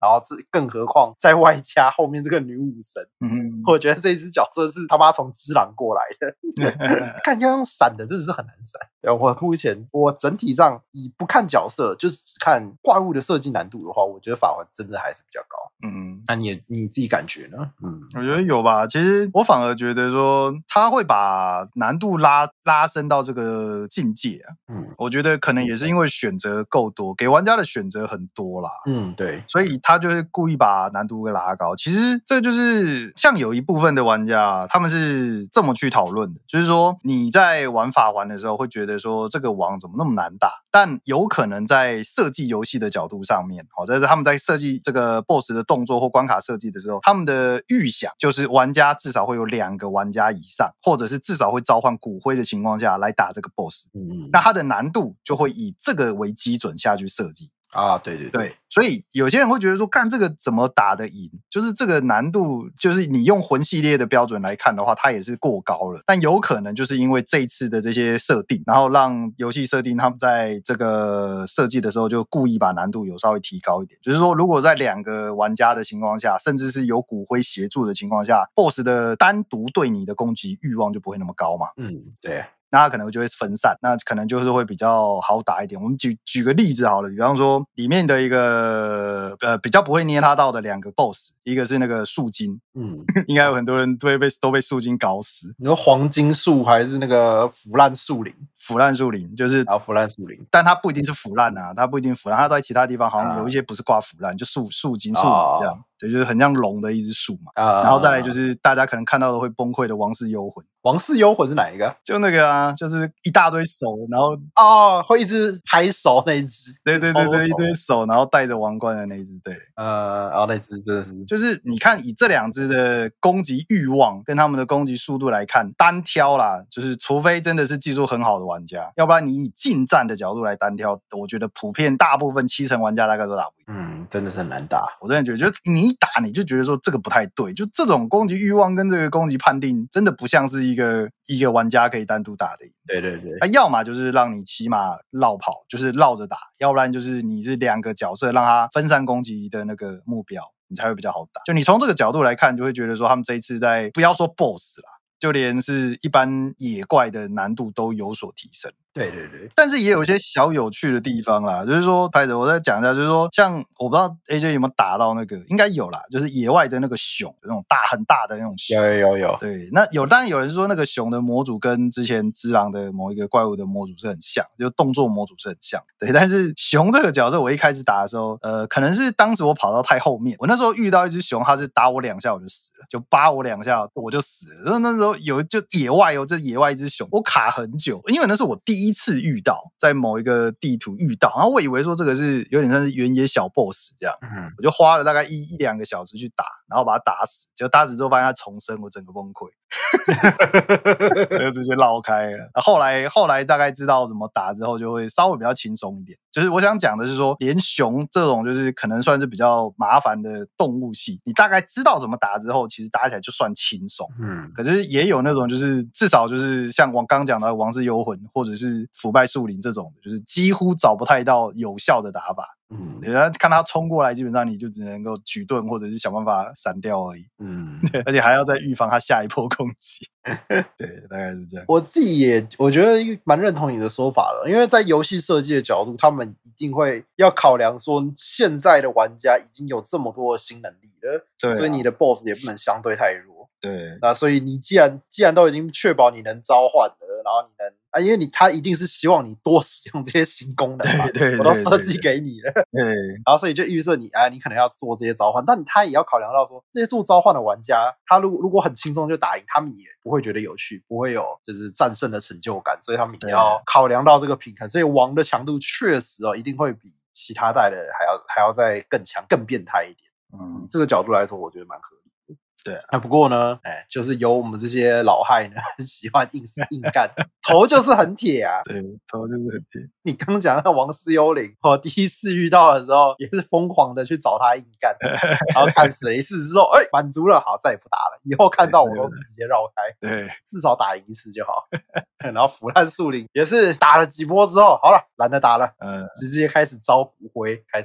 然后更何况在外加后面这个女武神，我觉得这一只角色是他妈从只狼过来的，看这样闪的真的是很难闪。我目前我整体上以不看角色，就只看怪物的设计难度的话，我觉得法环真的还是比较高。那你自己感觉呢？ 我觉得有吧。其实我反而觉得说他会把难度拉升到这个境界啊。我觉得可能也是因为选择够多，给玩家的选择很多啦。 对， 所以他就是故意把难度给拉高。其实这就是像有一部分的玩家，他们是这么去讨论的，就是说你在玩法环的时候会觉得说这个王怎么那么难打，但有可能在设计游戏的角度上面，在他们在设计这个 BOSS 的动作或关卡设计的时候，他们的预想就是玩家至少会有2个玩家以上，或者是至少会召唤骨灰的情况下来打这个 BOSS。那它的难度就会以这个为基准下去设计。对，所以有些人会觉得说，干这个怎么打得赢？就是这个难度，就是你用魂系列的标准来看的话，它也是过高了。但有可能就是因为这一次的这些设定，然后让游戏设定他们在这个设计的时候就故意把难度有稍微提高一点。就是说，如果在2个玩家的情况下，甚至是有骨灰协助的情况下 ，BOSS 的单独对你的攻击欲望就不会那么高嘛。 对。 那它可能就会分散，那可能就是会比较好打一点。我们举个例子好了，比方说里面的一个比较不会捏他到的2个 BOSS， 一个是那个树精，应该有很多人都被树精搞死。 你说黄金树还是那个腐烂树林？ 腐烂树林就是腐烂树林， 但它不一定是腐烂啊，它不一定腐烂，它在其他地方好像有一些不是挂腐烂，就树精树林这样，对，就是很像龙的一只树嘛。然后再来就是大家可能看到的会崩溃的王室幽魂。 王室幽魂是哪一个？ 就那个啊，就是一大堆手，然后会一直拍手那一只。 对，一堆手，然后戴着王冠的那一只，对。 那只真的是， 就是你看以这2只的攻击欲望跟他们的攻击速度来看，单挑啦，就是除非真的是技术很好的玩家，要不然你以近战的角度来单挑，我觉得普遍大部分70%玩家大概都打不赢。 真的是很难打。 我真的觉得，就是你一打你就觉得说这个不太对，就这种攻击欲望跟这个攻击判定，真的不像是一个玩家可以单独打的赢。 对， 他要么就是让你骑马绕跑，就是绕着打，要不然就是你是2个角色让他分散攻击的那个目标，你才会比较好打。就你从这个角度来看，就会觉得说他们这一次在不要说 BOSS 啦，就连是一般野怪的难度都有所提升。 对， 但是也有一些小有趣的地方啦，就是说，拍着我再讲一下，就是说，像我不知道 AJ 有没有打到那个，应该有啦，就是野外的那个熊，那种很大的那种熊。 有。 对，那当然有人说那个熊的模组跟之前只狼的某一个怪物的模组是很像，就动作模组是很像。对，但是熊这个角色我一开始打的时候，可能是当时我跑到太后面，我那时候遇到一只熊，它是打我2下我就死了，就扒我2下我就死了。然后那时候就野外这野外一只熊，我卡很久，因为那是我第一次遇到，在某一个地图遇到，然后我以为说这个是有点像是原野小 boss 这样，我就花了大概1-2个小时去打，然后把它打死，结果打死之后发现它重生，我整个崩溃。就直接绕开了。后来大概知道怎么打之后，就会稍微比较轻松一点。就是我想讲的是说，连熊这种就是可能算是比较麻烦的动物系，你大概知道怎么打之后，其实打起来就算轻松。可是也有那种就是至少就是像我刚讲的王室幽魂或者是腐败树林这种，就是几乎找不太到有效的打法。人家看他冲过来，基本上你就只能够举盾或者是想办法闪掉而已。对，而且还要再预防他下一波攻击。对，大概是这样。 我自己我觉得蛮认同你的说法的，因为在游戏设计的角度，他们一定会要考量说现在的玩家已经有这么多的新能力了， 对， 所以你的 BOSS 也不能相对太弱。 对， 那所以你既然都已经确保你能召唤了，然后你能因为他一定是希望你多使用这些新功能嘛， 对， 我都设计给你了， 对， 然后所以就预设你你可能要做这些召唤，但他也要考量到说这些做召唤的玩家，他如果很轻松就打赢，他们也不会觉得有趣，不会有就是战胜的成就感，所以他们也要考量到这个平衡，所以王的强度确实一定会比其他代的还要再更强更变态一点。这个角度来说，我觉得蛮合理。 对， 不过呢，就是有我们这些老害呢，很喜欢硬干，头就是很铁啊。 对，头就是很铁。 你刚讲那王室幽灵，我第一次遇到的时候，也是疯狂的去找他硬干，然后干死了一次之后，满足了，好，再也不打了。以后看到我都是直接绕开， 对， 至少打赢一次就好。然后腐烂树林也是打了几波之后，好了，懒得打了，直接开始招骨灰，开始打。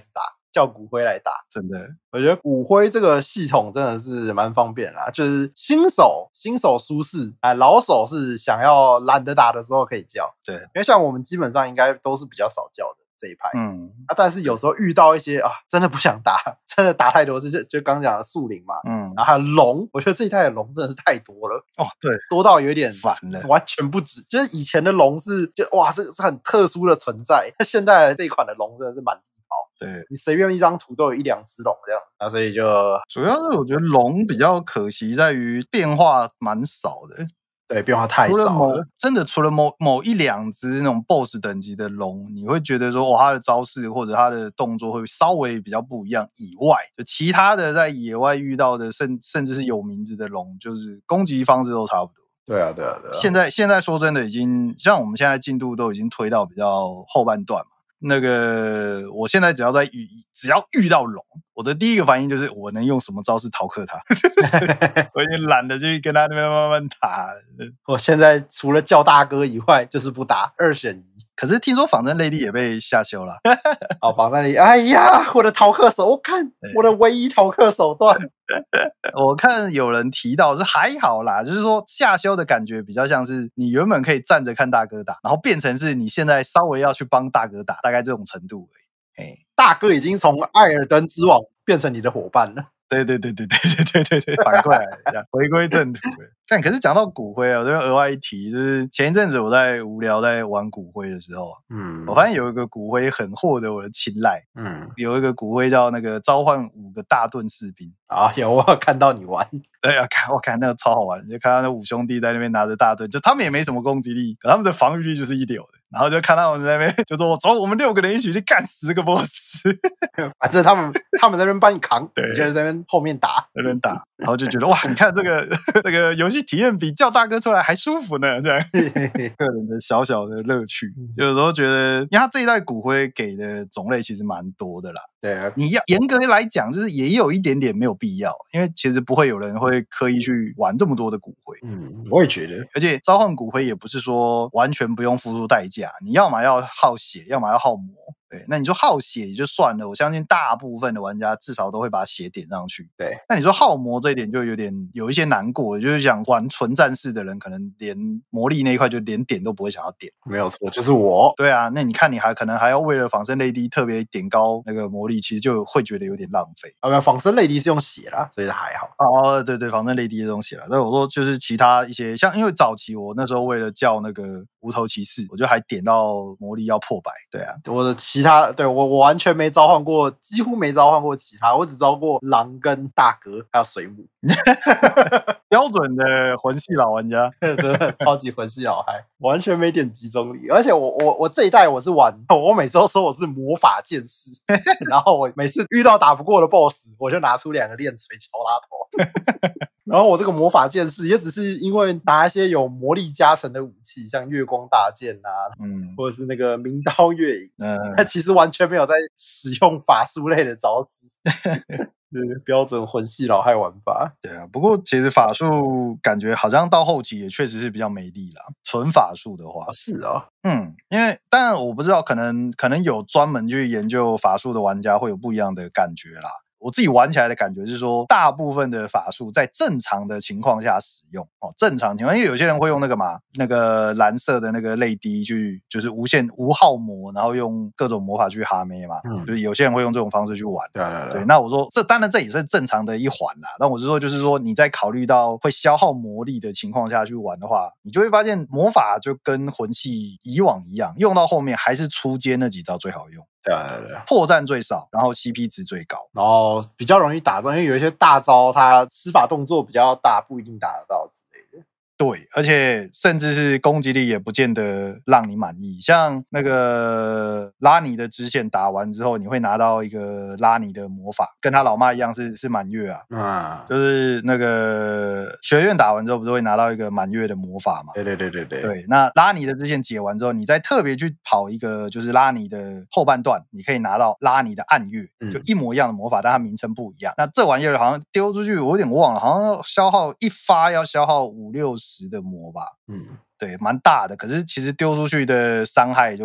叫骨灰来打。 真的， 我觉得骨灰这个系统真的是蛮方便啦，就是新手舒适，老手是想要懒得打的时候可以叫。 对， 因为像我们基本上应该都是比较少叫的这一派，但是有时候遇到一些真的不想打，真的打太多，就刚讲的树林嘛，然后还有龙，我觉得这一代的龙真的是太多了对， 多到有点烦了， 完全不止。就是以前的龙是哇，这个是很特殊的存在，那现在的这一款的龙真的是满地跑， 对， 你随便一张图都有1-2只龙这样，那所以就主要是我觉得龙比较可惜在于变化蛮少的。 对，变化太少了。 真的除了某1-2只那种 BOSS 等级的龙，你会觉得说他的招式或者他的动作会稍微比较不一样以外，就其他的在野外遇到的甚至是有名字的龙，就是攻击方式都差不多。 对啊。 现在说真的，已经像我们现在进度都已经推到比较后半段嘛。那个，我现在只要遇到龙，我的第一个反应就是我能用什么招式逃克它。我已经懒得去跟他那边慢慢打了。 我现在除了叫大哥以外，就是不打，2选1。 可是听说仿真雷迪也被下修了。 仿真雷迪，哎呀，我的逃克手，我看我的唯一逃克手段。 我看有人提到是还好啦，就是说下修的感觉比较像是你原本可以站着看大哥打，然后变成是你现在稍微要去帮大哥打，大概这种程度而已。 大哥已经从艾尔登之王变成你的伙伴了。 对，反过来回归正途了。但可是讲到骨灰我这边额外一提，就是前一阵子我在无聊在玩骨灰的时候，我发现有一个骨灰很获得我的青睐。有一个骨灰叫那个召唤5个大盾士兵。 有我有看到你玩。 对啊，我看那个超好玩，就看到那5兄弟在那边拿着大盾，就他们也没什么攻击力，可他们的防御力就是一流的。然后就看到我们在那边就说走，我们6个人一起去干10个 boss。 反正他们在那边帮你扛，你就在那边后面打， 然后就觉得哇，你看这个游戏体验比叫大哥出来还舒服呢，这样。个人的小小的乐趣，有时候觉得，因为他这一代骨灰给的种类其实蛮多的啦。 对啊， 你要严格来讲，就是也有一点点没有必要，因为其实不会有人会刻意去玩这么多的骨灰。 我也觉得， 而且召唤骨灰也不是说完全不用付出代价，你要么要耗血，要么要耗魔。对，那你说耗血也就算了，我相信大部分的玩家至少都会把血点上去。 对， 那你说耗魔这一点就有一些难过，就是想玩纯战士的人，可能连魔力那一块就连点都不会想要点。 没有错，就是我。 对啊，那你看你可能还要为了仿生雷迪特别点高那个魔力，其实就会觉得有点浪费。 没有，仿生雷迪是用血啦，所以还好。 对，仿生雷迪是用血啦。但我说就是其他一些，像因为早期我那时候为了叫那个无头骑士，我就还点到魔力要破100。对啊， 我的其他我完全没召唤过，几乎没召唤过其他，我只召过狼跟大哥还有水母。 标准的魂系老玩家。 真的超级魂系老嗨，完全没点集中力。而且我这一代我是玩，我每次都说我是魔法剑士。然后我每次遇到打不过的 BOSS， 我就拿出2个链锤敲他头。然后我这个魔法剑士也只是因为拿一些有魔力加成的武器，像月光大剑啊，或者是那个明刀月影，他其实完全没有在使用法术类的招式。标准魂系老害玩法。 对啊，不过其实法术感觉好像到后期也确实是比较没力啦，纯法术的话。 是啊， 因为当然我不知道，可能有专门去研究法术的玩家会有不一样的感觉啦。我自己玩起来的感觉是说，大部分的法术在正常的情况下使用正常情况，因为有些人会用那个蓝色的那个泪滴去，就是无耗魔，然后用各种魔法去哈妹嘛，就是有些人会用这种方式去玩。对，那我说当然这也是正常的一环啦。但我是说，就是说你在考虑到会消耗魔力的情况下去玩的话，你就会发现魔法就跟魂系以往一样，用到后面还是初阶那几招最好用。 对， 破绽最少，然后 CP 值最高， 然后比较容易打中，因为有一些大招它施法动作比较大，不一定打得到之类的。 对，而且甚至是攻击力也不见得让你满意。像那个拉尼的支线打完之后，你会拿到一个拉尼的魔法，跟他老妈一样是满月啊。就是那个学院打完之后，不是会拿到一个满月的魔法嘛？ 对。 对，那拉尼的支线解完之后，你再特别去跑一个就是拉尼的后半段，你可以拿到拉尼的暗月，就一模一样的魔法，但它名称不一样。那这玩意儿好像丢出去，我有点忘了，好像消耗一发要消耗50-60的魔吧。对，蛮大的，可是其实丢出去的伤害就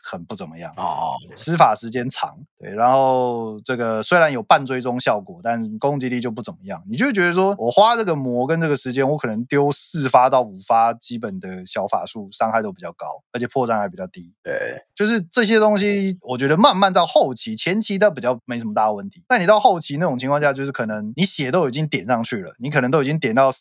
很不怎么样施法时间长，对，然后这个虽然有半追踪效果，但攻击力就不怎么样。你就会觉得说我花这个魔跟这个时间，我可能丢4发到5发基本的小法术，伤害都比较高，而且破绽还比较低。 对， 就是这些东西，我觉得慢慢到后期，前期的比较没什么大问题，但你到后期那种情况下，就是可能你血都已经点上去了，你可能都已经点到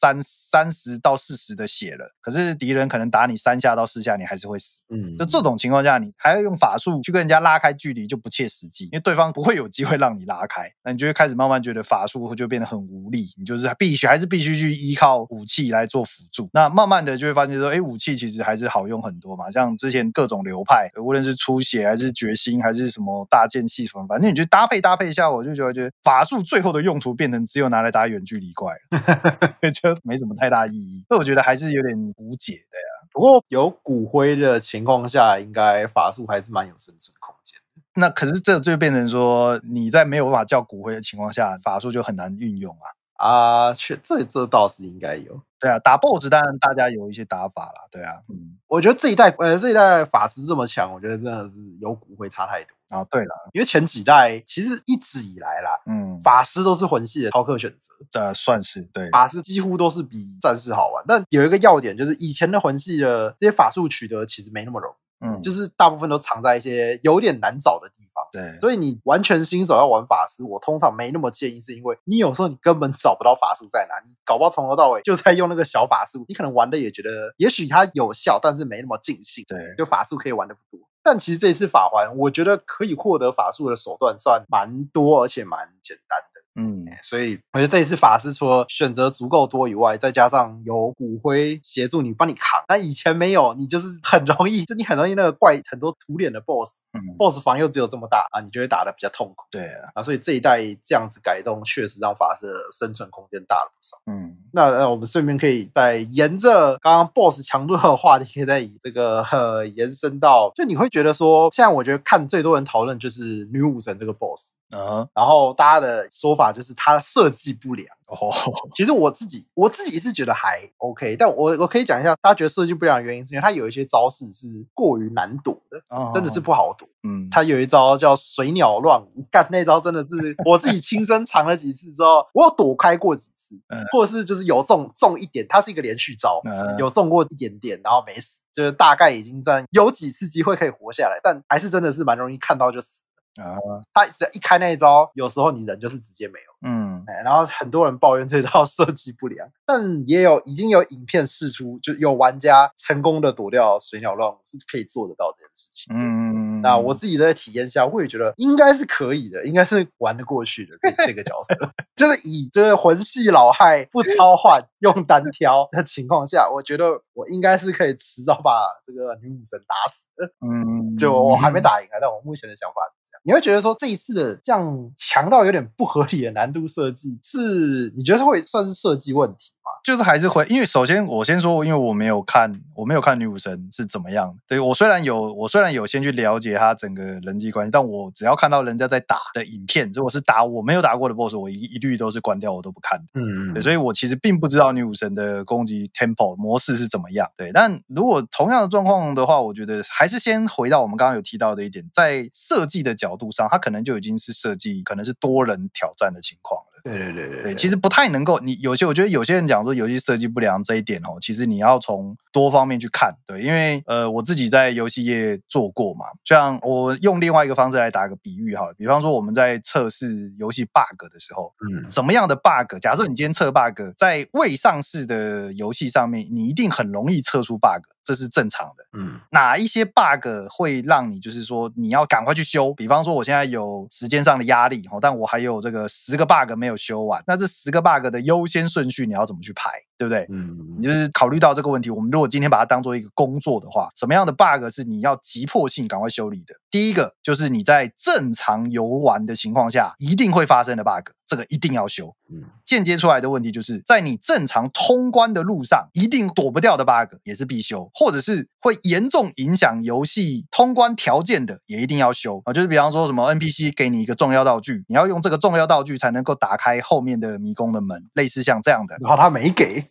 30到40的血了，可是敌人可能打你3下到4下，你还是会死。就这种情况下，你还要用法术去跟人家拉开距离，就不切实际，因为对方不会有机会让你拉开，那你就会开始慢慢觉得法术就变得很无力，你就是还是必须去依靠武器来做辅助。那慢慢的就会发现说，武器其实还是好用很多嘛，像之前各种流派，无论是出血还是决心还是什么大剑系什么，反正你就搭配一下，我就觉得法术最后的用途变成只有拿来打远距离怪了，就没什么太大意义。所以我觉得还是有点无解的呀。 不过有骨灰的情况下，应该法术还是蛮有生存空间的。 那可是这就变成说，你在没有办法叫骨灰的情况下，法术就很难运用啊。 这倒是应该有。 对啊，打 BOSS 当然大家有一些打法啦，对啊， 我觉得这一代法师这么强，我觉得真的是有骨灰差太多啊。对了， 因为前几代其实一直以来啦，法师都是魂系的饕客选择， 算是对， 法师几乎都是比战士好玩。但有一个要点就是，以前的魂系的这些法术取得其实没那么容易。就是大部分都藏在一些有点难找的地方， 对， 所以你完全新手要玩法师，我通常没那么建议，是因为你有时候你根本找不到法术在哪，你搞不好从头到尾就在用那个小法术，你可能玩的也觉得也许它有效，但是没那么尽兴， 对， 就法术可以玩的不多。但其实这一次法环，我觉得可以获得法术的手段算蛮多，而且蛮简单的。所以我觉得这一次法师除了选择足够多以外，再加上有骨灰协助你帮你扛，那以前没有，你就是很容易那个怪很多图脸的 boss，boss 房又只有这么大啊，你就会打得比较痛苦。 对啊，所以这一代这样子改动，确实让法师的生存空间大了不少。那我们顺便可以再沿着刚刚 boss 强度的话题，可以再以这个延伸到，就你会觉得说，现在我觉得看最多人讨论就是女武神这个 boss。然后大家的说法就是它设计不良。其实我自己是觉得还 OK， 但我可以讲一下，大家觉得设计不良的原因，是因为它有一些招式是过于难躲的，真的是不好躲。它有一招叫水鸟乱舞，干那招真的是我自己亲身尝了几次之后，我有躲开过几次，或者是就是有中一点，它是一个连续招，有中过一点点，然后没死，就是大概已经有几次机会可以活下来，但还是真的是蛮容易看到就死。他只要一开那一招，有时候你人就是直接没有。然后很多人抱怨这招设计不良，但已经有影片释出，就有玩家成功的躲掉水鸟乱舞，是可以做得到这件事情。那我自己在体验下，我也觉得应该是可以的，应该是玩得过去的这个角色，就是以这个魂系老害不操换用单挑的情况下，我觉得我应该是可以迟早把这个女武神打死的。就我还没打赢，但我目前的想法。你会觉得说这一次的这样强到有点不合理的难度设计，是你觉得会算是设计问题吗？ 就是还是会，因为首先我先说，因为我没有看女武神是怎么样的。对，我虽然有先去了解他整个人际关系，但我只要看到人家在打的影片，如果是打我没有打过的 boss， 我一律都是关掉，我都不看的。对，所以我其实并不知道女武神的攻击 tempo 模式是怎么样。对，但如果同样的状况的话，我觉得还是先回到我们刚刚有提到的一点，在设计的角度上，它可能就已经是设计可能是多人挑战的情况了。对，其实不太能够，我觉得有些人讲说游戏设计不良这一点其实你要从多方面去看。对，因为我自己在游戏业做过嘛，像我用另外一个方式来打个比喻好了，比方说我们在测试游戏 bug 的时候，什么样的 bug， 假设你今天测 bug， 在未上市的游戏上面，你一定很容易测出 bug， 这是正常的。哪一些 bug 会让你就是说你要赶快去修？比方说我现在有时间上的压力，但我还有这个10个 bug 没有修完，那这10个 bug 的优先顺序你要怎么去排，对不对？你就是考虑到这个问题，我们如果今天把它当做一个工作的话，什么样的 bug 是你要急迫性赶快修理的？第一个就是你在正常游玩的情况下一定会发生的 bug， 这个一定要修。间接出来的问题就是在你正常通关的路上一定躲不掉的 bug 也是必修，或者是会严重影响游戏通关条件的也一定要修。就是比方说什么 NPC 给你一个重要道具，你要用这个重要道具才能够打开后面的迷宫的门，类似像这样的。 然后他没给，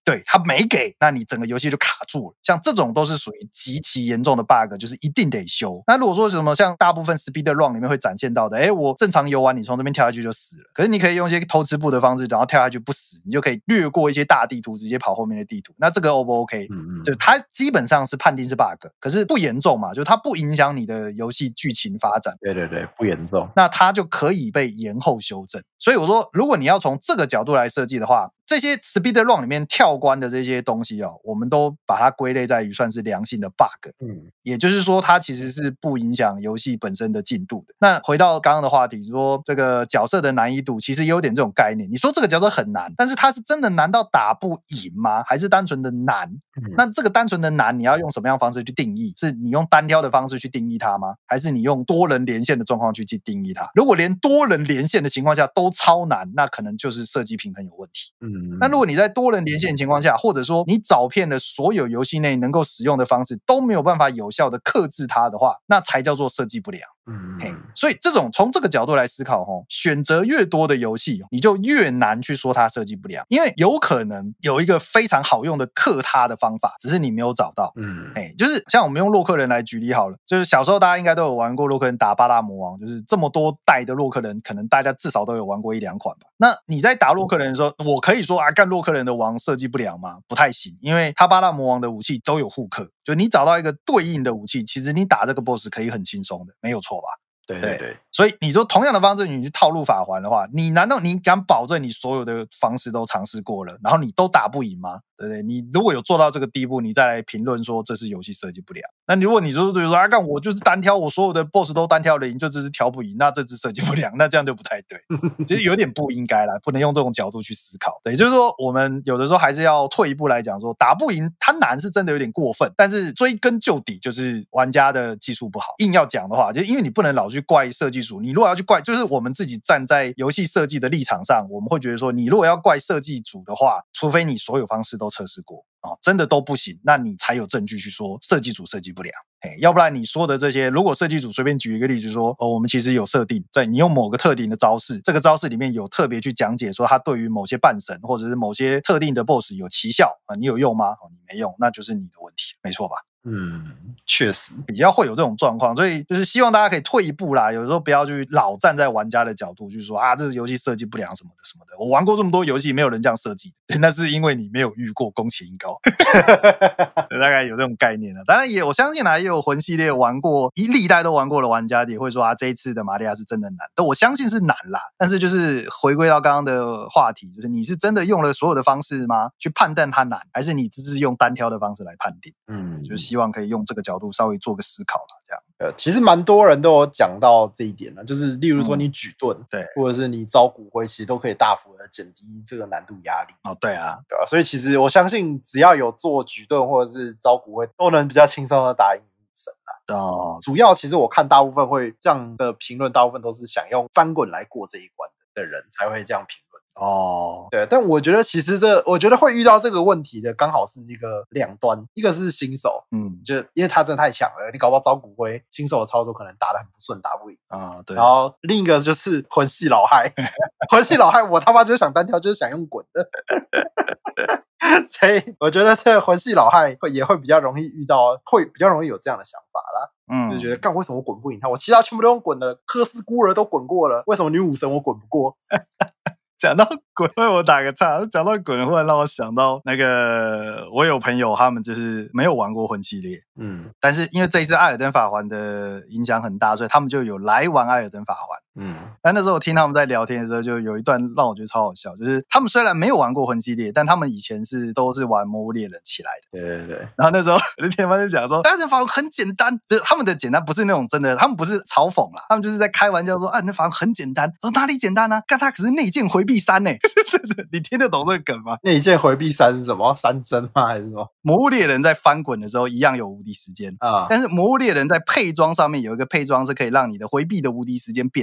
对，他没给，那你整个游戏就卡住了。像这种都是属于极其严重的 bug， 就是一定得修。那如果说什么像大部分 speedrun 里面会展现到的，我正常游玩你从这边跳下去就死了，可是你可以用一些偷吃步的方式，然后跳下去不死，你就可以略过一些大地图，直接跑后面的地图。那这个 O 不 OK？就它基本上是判定是 bug， 可是不严重嘛，就它不影响你的游戏剧情发展。 对对对，不严重， 那它就可以被延后修正。所以我说，如果你要从这个角度来设计的话，这些 speedrun 里面跳关的这些东西我们都把它归类在于算是良性的 bug。也就是说，它其实是不影响游戏本身的进度的。那回到刚刚的话题，说这个角色的难易度，其实也有点这种概念。你说这个角色很难，但是它是真的难到打不赢吗？还是单纯的难？那这个单纯的难，你要用什么样的方式去定义？是你用单挑的方式去定义它吗？还是你用多人连线的状况去定义它？如果连多人连线的情况下都超难，那可能就是设计平衡有问题。那如果你在多人连线的情况下，或者说你找遍了所有游戏内能够使用的方式都没有办法有效的克制它的话，那才叫做设计不良。所以这种从这个角度来思考选择越多的游戏，你就越难去说它设计不良，因为有可能有一个非常好用的克它的方法，只是你没有找到。就是像我们用洛克人来举例好了，就是小时候大家应该都有玩过洛克人打8大魔王，就是这么多代的洛克人，可能大家至少都有玩过1-2款吧。那你在打洛克人的时候，我可以说干洛克人的王设计不良吗？不太行，因为他8大魔王的武器都有互克，就你找到一个对应的武器，其实你打这个 boss 可以很轻松的，没有错吧？ 对对对， 所以你说同样的方式你去套路法环的话，你难道你敢保证你所有的方式都尝试过了，然后你都打不赢吗？对不对？你如果有做到这个地步，你再来评论说这是游戏设计不良。那如果你说干我就是单挑，我所有的 boss 都单挑了赢，就只是挑不赢，那这只设计不良，那这样就不太对，其实有点不应该啦，不能用这种角度去思考。对，就是说我们有的时候还是要退一步来讲说，打不赢它难是真的有点过分，但是追根究底就是玩家的技术不好。硬要讲的话，就因为你不能老去怪设计组，你如果要去怪，就是我们自己站在游戏设计的立场上，我们会觉得说，你如果要怪设计组的话，除非你所有方式都测试过真的都不行，那你才有证据去说设计组设计不良。要不然你说的这些，如果设计组随便举一个例子说我们其实有设定，在你用某个特定的招式，这个招式里面有特别去讲解说它对于某些半神或者是某些特定的 boss 有奇效你有用吗？你没用，那就是你的问题，没错吧？ 确实比较会有这种状况，所以就是希望大家可以退一步啦，有时候不要去老站在玩家的角度去说这个游戏设计不良什么的什么的。我玩过这么多游戏，没有人这样设计的，那是因为你没有遇过，宫崎英高大概有这种概念了。当然我相信也有魂系列玩过历代都玩过的玩家也会说这一次的玛利亚是真的难，但我相信是难啦。但是就是回归到刚刚的话题，就是你是真的用了所有的方式吗？去判断它难，还是你只是用单挑的方式来判定？就是希望可以用这个角度稍微做个思考啦，这样。 其实蛮多人都有讲到这一点的，就是例如说你举盾， 对， 或者是你招骨灰，其实都可以大幅的减低这个难度压力。 对啊， 所以其实我相信，只要有做举盾或者是招骨灰，都能比较轻松的打赢女神啦。主要其实我看大部分会这样的评论，大部分都是想用翻滚来过这一关的人才会这样评论。对，但我觉得其实我觉得会遇到这个问题的，刚好是一个两端，一个是新手，就因为他真的太强了，你搞不好招骨灰，新手的操作可能打得很不顺，打不赢对。 然后另一个就是魂系老害，魂系老害，我他妈就是想单挑，就是想用滚的。所以我觉得这个魂系老害也会比较容易遇到，会比较容易有这样的想法啦。就觉得为什么我滚不赢他？我其他全部都用滚了，科斯孤儿都滚过了，为什么女武神我滚不过？ 讲到滚，我打个岔。讲到滚，忽然让我想到那个，我有朋友他们就是没有玩过魂系列，但是因为这一次艾尔登法环的影响很大，所以他们就有来玩艾尔登法环。但那时候我听他们在聊天的时候，就有一段让我觉得超好笑，就是他们虽然没有玩过魂系列，但他们以前都是玩魔物猎人起来的。对。然后那时候我就听他们讲说，艾尔登法环很简单，不是他们的简单不是那种真的，他们不是嘲讽啦，他们就是在开玩笑说，艾尔登法环很简单。哪里简单啊？干他可是内建回避3欸。你听得懂这个梗吗？ 内建回避3是什么？3帧吗？还是什么？ 魔物猎人在翻滚的时候一样有无敌时间但是魔物猎人在配装上面有一个配装是可以让你的回避的无敌时间变长。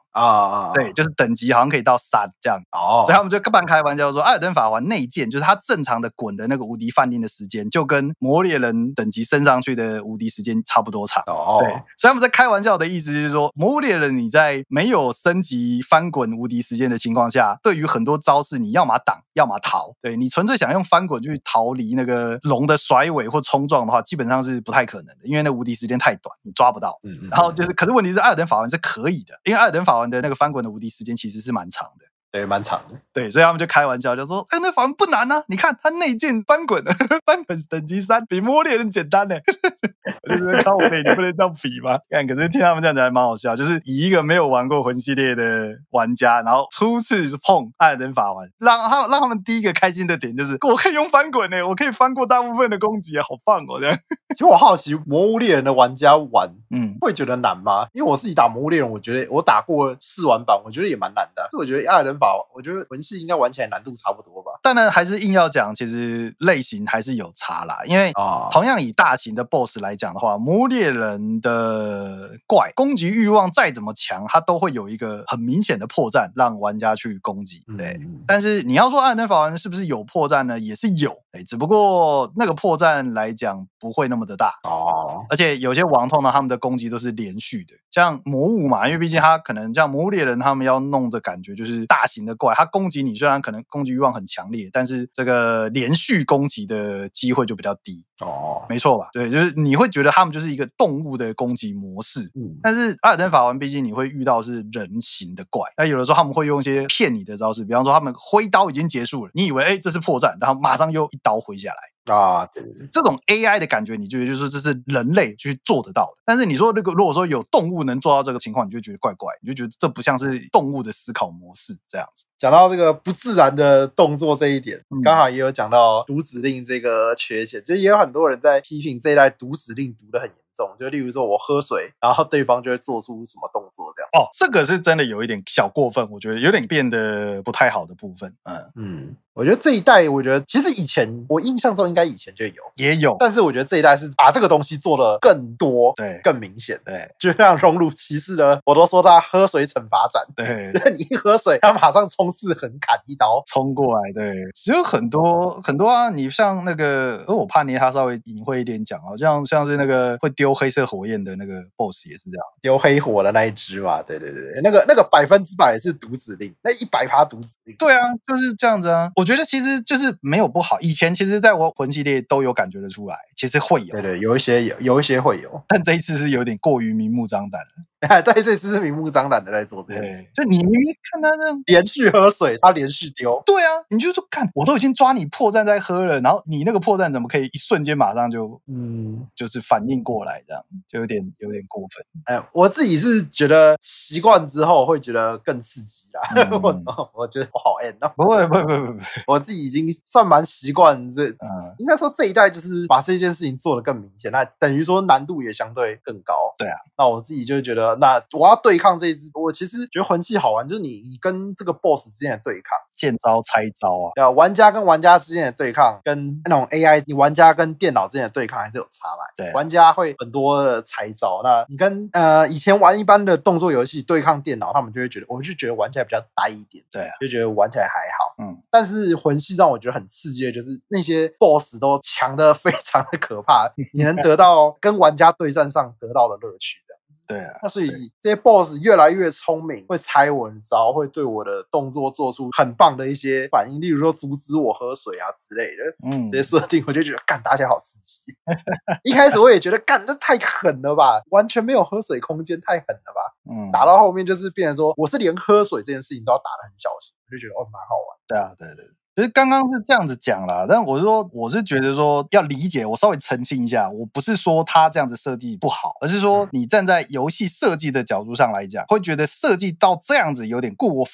对，就是等级好像可以到3这样。所以他们就半开玩笑说，艾尔登法环内建就是它正常的滚的那个无敌饭店的时间，就跟魔猎人等级升上去的无敌时间差不多长。对，所以他们在开玩笑的意思就是说，魔猎人你在没有升级翻滚无敌时间的情况下，对于很多招式你要么挡，要么逃。对，你纯粹想用翻滚去逃离那个龙的甩尾或冲撞的话，基本上是不太可能的，因为那无敌时间太短，你抓不到。然后就是，可是问题是艾尔登法环是可以的，因为艾尔登法环的那个翻滚的无敌时间其实是蛮长的。 对，蛮长的。 对，所以他们就开玩笑，就说：“哎，那法环不难啊，你看它内建翻滚，翻滚等级3，比魔猎人简单呢。”我就觉得靠北，你不能这样比吗？可是听他们这样子还蛮好笑，就是以一个没有玩过魂系列的玩家，然后初次碰艾尔登法环，让他们第一个开心的点就是，我可以用翻滚呢，我可以翻过大部分的攻击啊，好棒哦！这样。 其实我好奇，魔物猎人的玩家玩，会觉得难吗？因为我自己打魔物猎人，我觉得我打过试玩版，我觉得也蛮难的。所以我觉得艾尔登法，我觉得魂系应该玩起来难度差不多吧。 当然还是硬要讲，其实类型还是有差啦。因为同样以大型的 BOSS 来讲的话，魔物猎人的怪攻击欲望再怎么强，它都会有一个很明显的破绽，让玩家去攻击。对，但是你要说艾尔登法环是不是有破绽呢？也是有，只不过那个破绽来讲不会那么的大。而且有些王通呢，他们的攻击都是连续的，像魔物嘛，因为毕竟他可能像魔物猎人，他们要弄的感觉就是大型的怪，他攻击你虽然可能攻击欲望很强烈，但是这个连续攻击的机会就比较低。没错吧？对，就是你会觉得他们就是一个动物的攻击模式。但是艾尔登法环毕竟你会遇到是人形的怪，那有的时候他们会用一些骗你的招式，比方说他们挥刀已经结束了，你以为这是破绽，然后马上又一刀挥下来。 对， 这种 AI 的感觉，你就觉得就是这是人类去做得到的。但是你说如果说有动物能做到这个情况，你就觉得怪怪，你就觉得这不像是动物的思考模式这样子。 讲到这个不自然的动作这一点，刚好也有讲到读指令这个缺陷，就也有很多人在批评这一代读指令读得很严重，就例如说我喝水，然后对方就会做出什么动作这样。 这个是真的有一点小过分，我觉得有点变得不太好的部分。 我觉得这一代，我觉得其实以前我印象中应该以前就也有， 但是我觉得这一代是把这个东西做得更多， 对， 更明显，对，就像荣辱骑士的，我都说他喝水惩罚斩， 对， 你一喝水，他马上冲刺横砍一刀冲过来，对，只有很多啊，你像那个，我怕捏他稍微隐晦一点讲像是那个会丢黑色火焰的那个 BOSS 也是这样， 丢黑火的那一只嘛，对，那个100%是读指令，那100%读指令， 对啊，就是这样子啊。我觉得其实就是没有不好，以前其实在我魂系列都有感觉得出来，其实会有， 对，有一些会有， 但这一次是有点过于明目张胆了。 对，这次是明目张胆的在做这件事， 就你明明看他那连续喝水，他连续丢， 对啊，你就说看，我都已经抓你破绽在喝了，然后你那个破绽怎么可以一瞬间马上就就是反应过来，这样就有点过分。 我自己是觉得习惯之后会觉得更刺激啦，我觉得我好 N 哦， 不会， 我自己已经算蛮习惯应该说这一代就是把这件事情做得更明显，那等于说难度也相对更高。 对啊， 那我自己就觉得，那我要对抗这一只，我其实觉得魂系好玩，就是你跟这个 BOSS 之间的对抗， 见招拆招啊。 对啊，玩家跟玩家之间的对抗，跟那种 AI， 你玩家跟电脑之间的对抗还是有差嘛。 对， 玩家会很多的拆招，那你跟以前玩一般的动作游戏对抗电脑，他们就会觉得，我就觉得玩起来比较呆一点， 对啊， 就觉得玩起来还好。但是魂系让我觉得很刺激的就是那些 BOSS 都强的非常的可怕，你能得到跟玩家对战上得到的乐趣。 对啊， 那所以这些 BOSS 越来越聪明，会猜我的招，会对我的动作做出很棒的一些反应，例如说阻止我喝水啊之类的。这些设定我就觉得干打起来好刺激。一开始我也觉得干这太狠了吧，完全没有喝水空间，太狠了吧。打到后面就是变成说我是连喝水这件事情都要打得很小心，我就觉得蛮好玩。 对啊，对。其实刚刚是这样子讲啦，但我是觉得说要理解，我稍微澄清一下，我不是说他这样子设计不好，而是说你站在游戏设计的角度上来讲，会觉得设计到这样子有点过分了，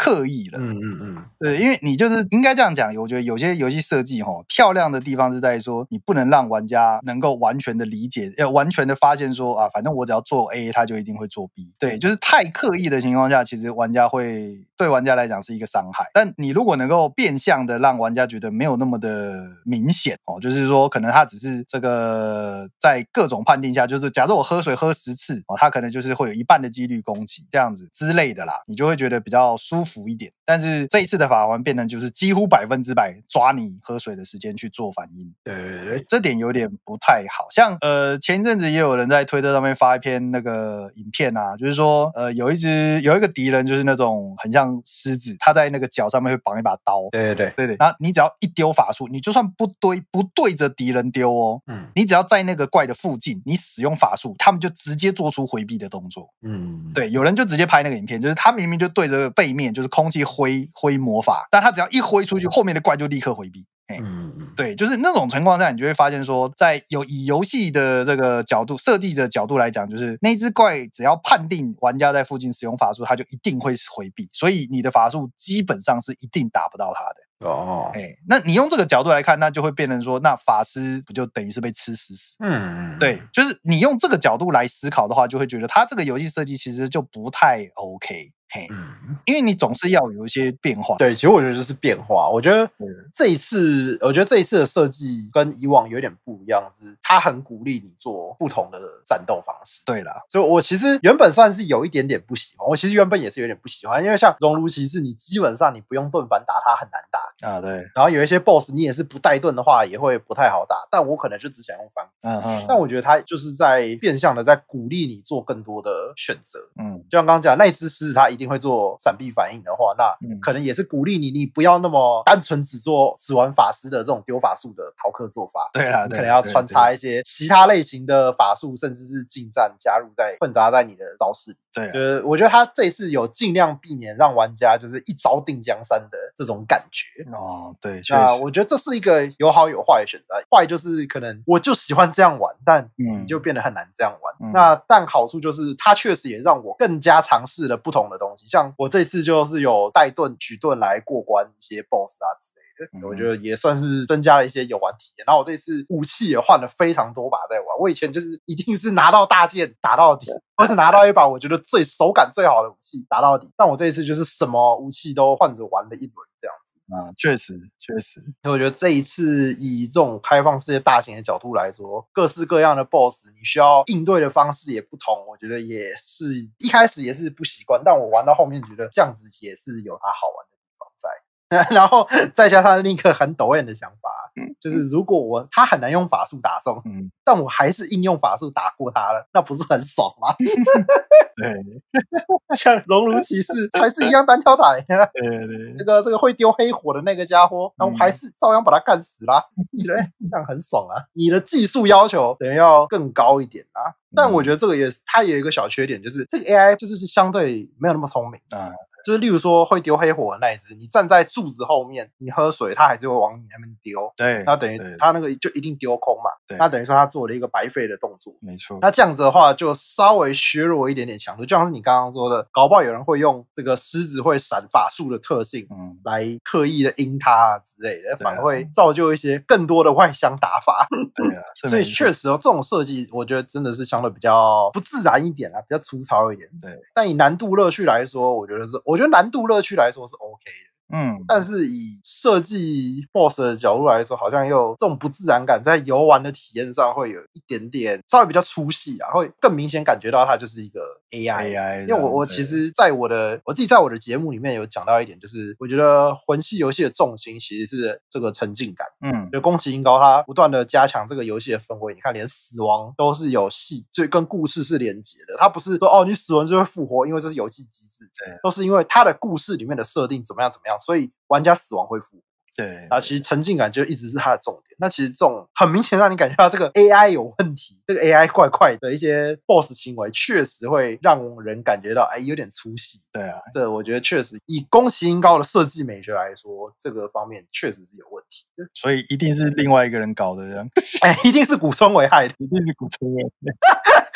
刻意了。对，因为你就是应该这样讲，我觉得有些游戏设计漂亮的地方是在于说，你不能让玩家能够完全的理解，完全的发现说反正我只要做 A， 他就一定会做 B。对，就是太刻意的情况下，其实对玩家来讲是一个伤害。但你如果能够变相的让玩家觉得没有那么的明显就是说可能他只是这个在各种判定下，就是假设我喝水喝10次他可能就是会有一半的几率攻击这样子之类的啦，你就会觉得比较舒服一点。但是这一次的法环变成就是几乎100%抓你喝水的时间去做反应，对，这点有点不太好。像前一阵子也有人在推特上面发一篇那个影片啊，就是说有一个敌人就是那种很像狮子，他在那个脚上面会绑一把刀，对，然后你只要一丢法术，你就算不对着敌人丢你只要在那个怪的附近，你使用法术，他们就直接做出回避的动作。对，有人就直接拍那个影片，就是他明明就对着背面，就是空气挥魔法，但他只要一挥出去，后面的怪就立刻回避。对，就是那种情况下，你就会发现说，在以游戏的这个角度设计的角度来讲，就是那只怪只要判定玩家在附近使用法术，他就一定会回避，所以你的法术基本上是一定打不到他的。那你用这个角度来看，那就会变成说，那法师不就等于是被吃死？对，就是你用这个角度来思考的话，就会觉得他这个游戏设计其实就不太 OK。因为你总是要有一些变化。 对，其实我觉得就是变化。我觉得这一次的设计跟以往有点不一样，是它很鼓励你做不同的战斗方式。 对啦， 所以我其实原本算是有一点点不喜欢，我其实原本也是有点不喜欢，因为像熔炉骑士，你基本上你不用盾反打它很难打对。 然后有一些 BOSS 你也是不带盾的话也会不太好打，但我可能就只想用反但我觉得它就是在变相的在鼓励你做更多的选择。就像刚刚讲那一只狮子，它一定会做闪避反应的话，那可能也是鼓励你不要那么单纯只玩法师的这种丢法术的逃课做法。 对啦， 你可能要穿插一些其他类型的法术，甚至是近战混杂在你的招式里。 对， 我觉得他这一次有尽量避免让玩家就是一招定江山的这种感觉。 对， 那我觉得这是一个有好有坏的选择。坏就是可能我就喜欢这样玩，但你就变得很难这样玩。但好处就是它确实也让我更加尝试了不同的东西，像我这次就是有带盾举盾来过关一些 BOSS 之类的，我觉得也算是增加了一些游玩体验。然后我这次武器也换了非常多把在玩，我以前就是一定是拿到大剑打到底，或是拿到一把我觉得手感最好的武器打到底，但我这一次就是什么武器都换着玩了一轮这样子。 确实， 我觉得这一次以这种开放世界大型的角度来说，各式各样的 BOSS 你需要应对的方式也不同，我觉得也是一开始也是不习惯，但我玩到后面觉得这样子也是有它好玩的地方在。然后再加上另一个很抖 M 的想法，就是如果他很难用法术打中，但我还是应用法术打过他了，那不是很爽吗？ 对， 像熔炉骑士还是一样单挑打，这个会丢黑火的那个家伙，然后还是照样把他干死啦。你觉得这样很爽啊？你的技术要求等于要更高一点啊。但我觉得这个它也有一个小缺点，就是这个 AI 就是相对没有那么聪明就是例如说会丢黑火的那一只，你站在柱子后面，你喝水，它还是会往你那边丢。 对， 那等于它那个就一定丢空嘛。那等于说它做了一个白费的动作。 没错。 那这样子的话，就稍微削弱一点点强度，就像是你刚刚说的，搞不好有人会用这个狮子会闪法术的特性，来刻意的阴它之类的，反而会造就一些更多的外箱打法。 对啊， 所以确实这种设计，我觉得真的是相对比较不自然一点比较粗糙一点。 对， 但以难度乐趣来说，我觉得难度乐趣来说是 OK 的。但是以设计 BOSS 的角度来说，好像又这种不自然感在游玩的体验上会有一点点稍微比较粗细会更明显感觉到它就是一个 AI。因为我其实我自己在我的节目里面有讲到一点，就是我觉得魂系游戏的重心其实是这个沉浸感。就宫崎英高他不断的加强这个游戏的氛围，你看连死亡都是有就跟故事是连结的，它不是说你死亡就会复活，因为这是游戏机制，都是因为它的故事里面的设定怎么样，所以玩家死亡会复活。 对， 其实沉浸感就一直是它的重点。那其实这种很明显让你感觉到这个 AI 有问题，这个 AI 怪怪的一些 BOSS 行为，确实会让人感觉到有点粗细。 对啊， 这我觉得确实以宫崎英高的设计美学来说，这个方面确实是有问题的。 所以一定是另外一个人搞的这样。 一定是古村为害的， 一定是古村为害。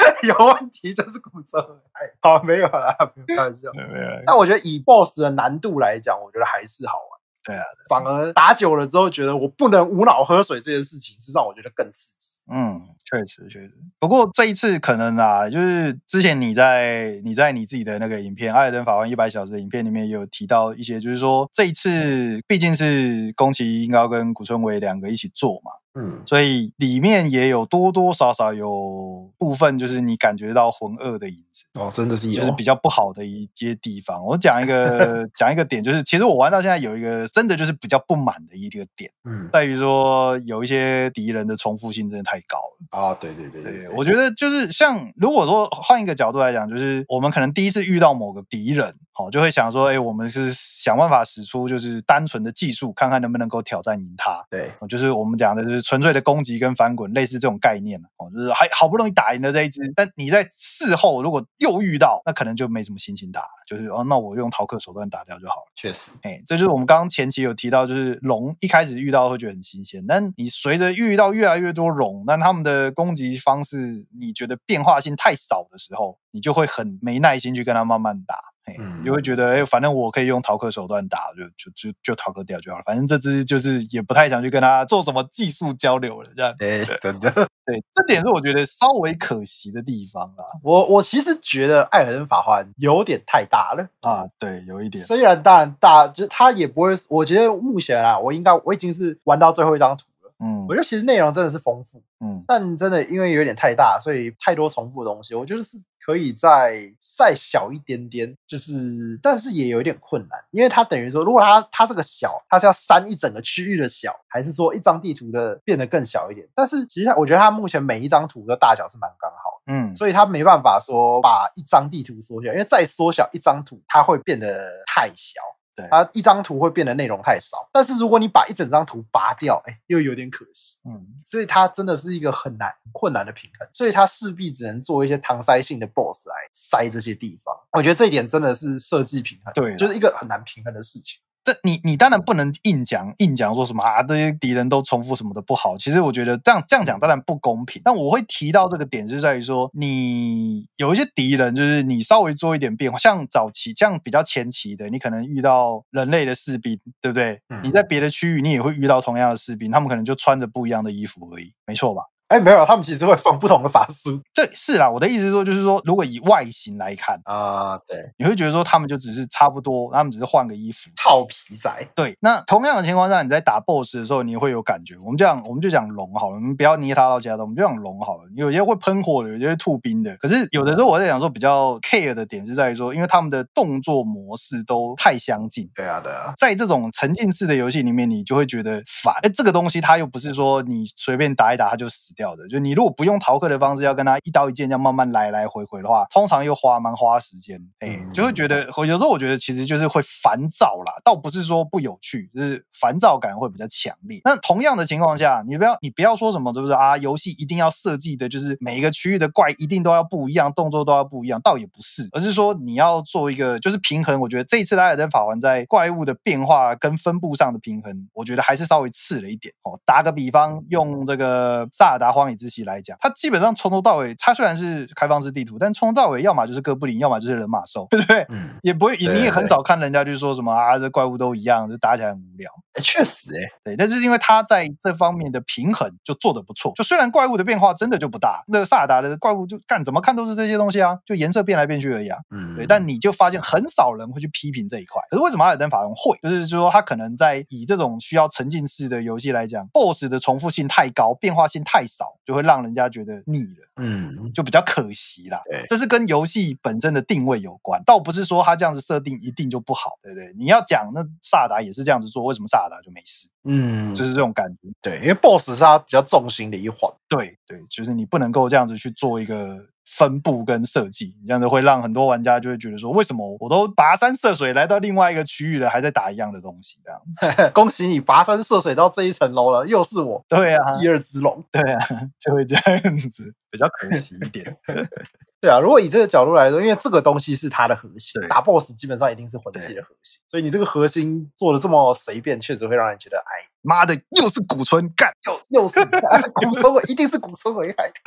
有问题就是古村文海。好，没有啦，开玩笑。但我觉得以 BOSS 的难度来讲，我觉得还是好玩。 对啊， 反而打久了之后，觉得我不能无脑喝水这件事情，是让我觉得更刺激。 确实。不过这一次可能啦，就是之前你在你自己的那个影片《艾尔登法环100小时》的影片里面也有提到一些，就是说这一次毕竟是宫崎英高跟古村唯两个一起做嘛。所以里面也有多多少少有部分就是你感觉到浑噩的影子真的是有， 就是比较不好的一些地方。我讲一个点，就是其实我玩到现在有一个真的就是比较不满的一个点，在于说有一些敌人的重复性真的太高了。 对， 我觉得就是像如果说换一个角度来讲，就是我们可能第一次遇到某个敌人，就会想说，我们是想办法使出就是单纯的技术，看看能不能够挑战赢他。 对， 就是我们讲的就是纯粹的攻击跟翻滚，类似这种概念就是还好不容易打赢了这一只，但你在事后如果又遇到，那可能就没什么心情打了，就是那我用逃课手段打掉就好了。 确实， 这就是我们刚刚前期有提到，就是龙一开始遇到会觉得很新鲜，但你随着遇到越来越多龙，但他们的攻击方式你觉得变化性太少的时候，你就会很没耐心去跟他慢慢打。你就会觉得反正我可以用逃课手段打，就逃课掉就好了，反正这只就是也不太想去跟他做什么技术交流了，这样。 真的， 对，这点是我觉得稍微可惜的地方啦。 我其实觉得艾尔登法环有点太大了对，有一点。 虽然当然大，就是它也不会，我觉得目前我已经是玩到最后一张图了。我觉得其实内容真的是丰富，但真的因为有点太大，所以太多重复的东西，我觉得是可以再小一点点，就是但是也有一点困难，因为它等于说，如果它这个小，它是要删一整个区域的小，还是说一张地图的变得更小一点？但是其实我觉得它目前每一张图的大小是蛮刚好的，所以它没办法说把一张地图缩小，因为再缩小一张图，它会变得太小。对，它一张图会变得内容太少，但是如果你把一整张图拔掉，又有点可惜。所以它真的是一个很困难的平衡，所以它势必只能做一些搪塞性的 BOSS 来塞这些地方。我觉得这一点真的是设计平衡，对，就是一个很难平衡的事情。 你当然不能硬讲说什么这些敌人都重复什么的不好。其实我觉得这样讲当然不公平，但我会提到这个点是在于说，你有一些敌人就是你稍微做一点变化，像早期像比较前期的，你可能遇到人类的士兵，对不对？你在别的区域你也会遇到同样的士兵，他们可能就穿着不一样的衣服而已，没错吧？ 没有，他们其实会放不同的法术。 这是啦，我的意思是说，就是说，如果以外形来看对， 你会觉得说他们就只是差不多，他们只是换个衣服， 套皮仔。 对，那同样的情况下，你在打 BOSS 的时候，你会有感觉。我们就讲龙好了，我们不要捏他到其他的，我们就讲龙好了。有些会喷火的，有些会吐冰的。可是有的时候我在讲说比较 care 的点是在于说，因为他们的动作模式都太相近。 对啊， 在这种沉浸式的游戏里面，你就会觉得烦。这个东西它又不是说你随便打一打它就死掉的，就你如果不用逃课的方式，要跟他一刀一剑这样慢慢来来回回的话，通常又蛮花时间，就会觉得有时候我觉得其实就是会烦躁啦，倒不是说不有趣，就是烦躁感会比较强烈。那同样的情况下，你不要说什么，对不对游戏一定要设计的就是每一个区域的怪一定都要不一样，动作都要不一样，倒也不是，而是说你要做一个就是平衡。我觉得这一次的艾尔登法环在怪物的变化跟分布上的平衡，我觉得还是稍微次了一点。打个比方，用这个萨尔达荒野之息来讲，它基本上从头到尾，它虽然是开放式地图，但从头到尾要么就是哥布林，要么就是人马兽，对不对？也不会，你也很少看人家就说什么这怪物都一样，就打起来很无聊。 确实对，但是因为它在这方面的平衡就做得不错，就虽然怪物的变化真的就不大，那个萨尔达的怪物就怎么看都是这些东西就颜色变来变去而已对，但你就发现很少人会去批评这一块。可是为什么艾尔登法环会？就是说它可能在以这种需要沉浸式的游戏来讲 ，BOSS 的重复性太高，变化性太少，就会让人家觉得腻了，就比较可惜啦。这是跟游戏本身的定位有关，倒不是说它这样子设定一定就不好，对不对？你要讲那萨尔达也是这样子做，为什么萨尔达就没事？就是这种感觉。 对，因为 BOSS 是它比较重心的一环。 对，就是你不能够这样子去做一个分布跟设计，这样子会让很多玩家就会觉得说，为什么我都跋山涉水来到另外一个区域了，还在打一样的东西？这样， 恭喜你跋山涉水到这一层楼了，又是我。 对啊， 第二只龙。 对啊，就会这样子，比较可惜一点。 对啊，如果以这个角度来说，因为这个东西是它的核心，打 BOSS 基本上一定是魂系的核心，所以你这个核心做的这么随便，确实会让人觉得妈的，又是古村干， 又是古村，我一定是古村为害。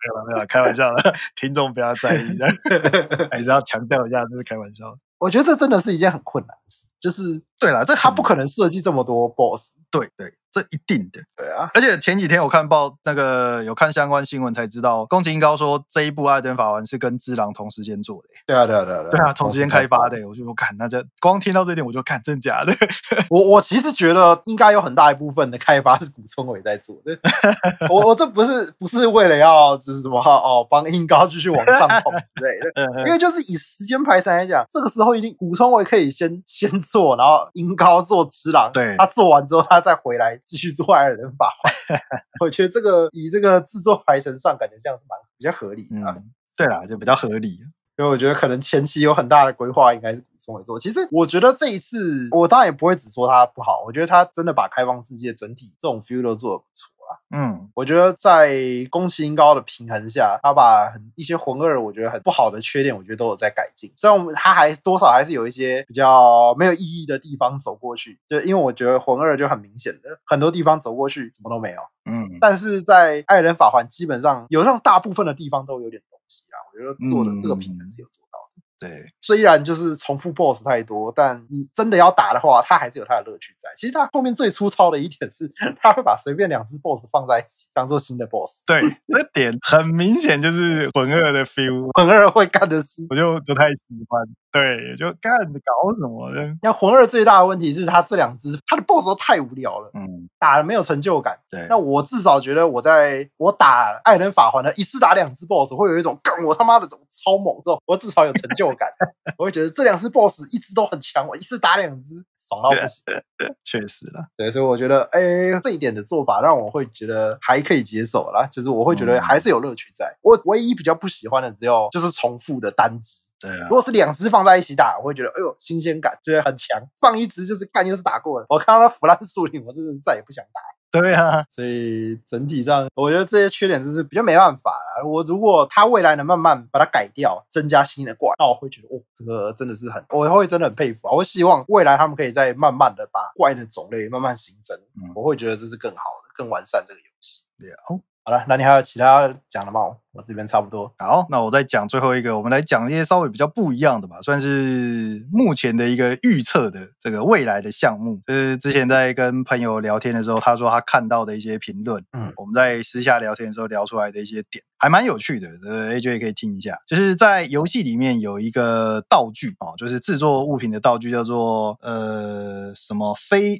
没有啦，开玩笑的，听众不要在意的，还是要强调一下，这是开玩笑。 我觉得这真的是一件很困难的事，就是对啦，这他不可能设计这么多 BOSS。 对，这一定的。 对啊， 而且前几天我看有看相关新闻才知道，宫崎英高说这一部《艾登法环》是跟只狼同时间做的。 对啊， 同时间开发的。我就看，那这光听到这点我就看真假的。 我其实觉得应该有很大一部分的开发是古村伟在做的。我这不是为了要就是什么帮英高继续往上捧之类的，因为就是以时间排程来讲，这个时候一定古村伟可以先做，然后英高做只狼， 对， 他做完之后他再回来继续做艾尔登法环。我觉得以这个制作排程上，感觉这样是比较合理的。 对啦，就比较合理。 所以我觉得可能前期有很大的规划，应该是古村伟做。其实我觉得这一次，我当然也不会只说他不好，我觉得他真的把开放世界整体这种 feel 都做得不错啦。我觉得在宫崎英高的平衡下，他把一些魂二我觉得很不好的缺点，我觉得都有在改进。虽然他多少还是有一些比较没有意义的地方走过去，就因为我觉得魂二就很明显的很多地方走过去什么都没有。但是在艾尔登法环基本上有让大部分的地方都有点东西啊，我觉得做的这个平衡是有做到的。对，虽然就是重复 BOSS 太多，但你真的要打的话，它还是有它的乐趣在。其实它后面最粗糙的一点是，它会把随便2只 BOSS 放在一起，当做新的 BOSS。 对，这点很明显就是魂二的 feel， 魂二会干的事， 我就不太喜欢。对，就干搞什么的。 那魂二最大的问题是，它这2只它的 BOSS 都太无聊了，打了没有成就感。 对， 那我至少觉得我打艾登法环的一次打2只 BOSS， 会有一种干我他妈的怎么超猛这种，我至少有成就感。我会觉得这2只 BOSS 一直都很强，我一次打2只，爽到不行。 确实啦， 对，所以我觉得，这一点的做法让我会觉得还可以接受啦，就是我会觉得还是有乐趣在。我唯一比较不喜欢的就是重复的单只。 对啊， 如果是2只放在一起打，我会觉得，新鲜感觉得很强。放1只就是干又是打过的，我看到他腐烂树林，我真的再也不想打。 对啊， 所以整体上，我觉得这些缺点真是比较没办法啦。如果他未来能慢慢把它改掉，增加新的怪，那我会觉得，这个真的是我会真的很佩服啊！我会希望未来他们可以再慢慢的把怪的种类慢慢新增，我会觉得这是更好的、更完善这个游戏。好了，那你还有其他讲的吗？我这边差不多。 好，那我再讲最后一个，我们来讲一些稍微比较不一样的吧，算是目前的一个预测的这个未来的项目。就是之前在跟朋友聊天的时候，他说他看到的一些评论，我们在私下聊天的时候聊出来的一些点，还蛮有趣的。AJ 也可以听一下。就是在游戏里面有一个道具就是制作物品的道具，叫做什么菲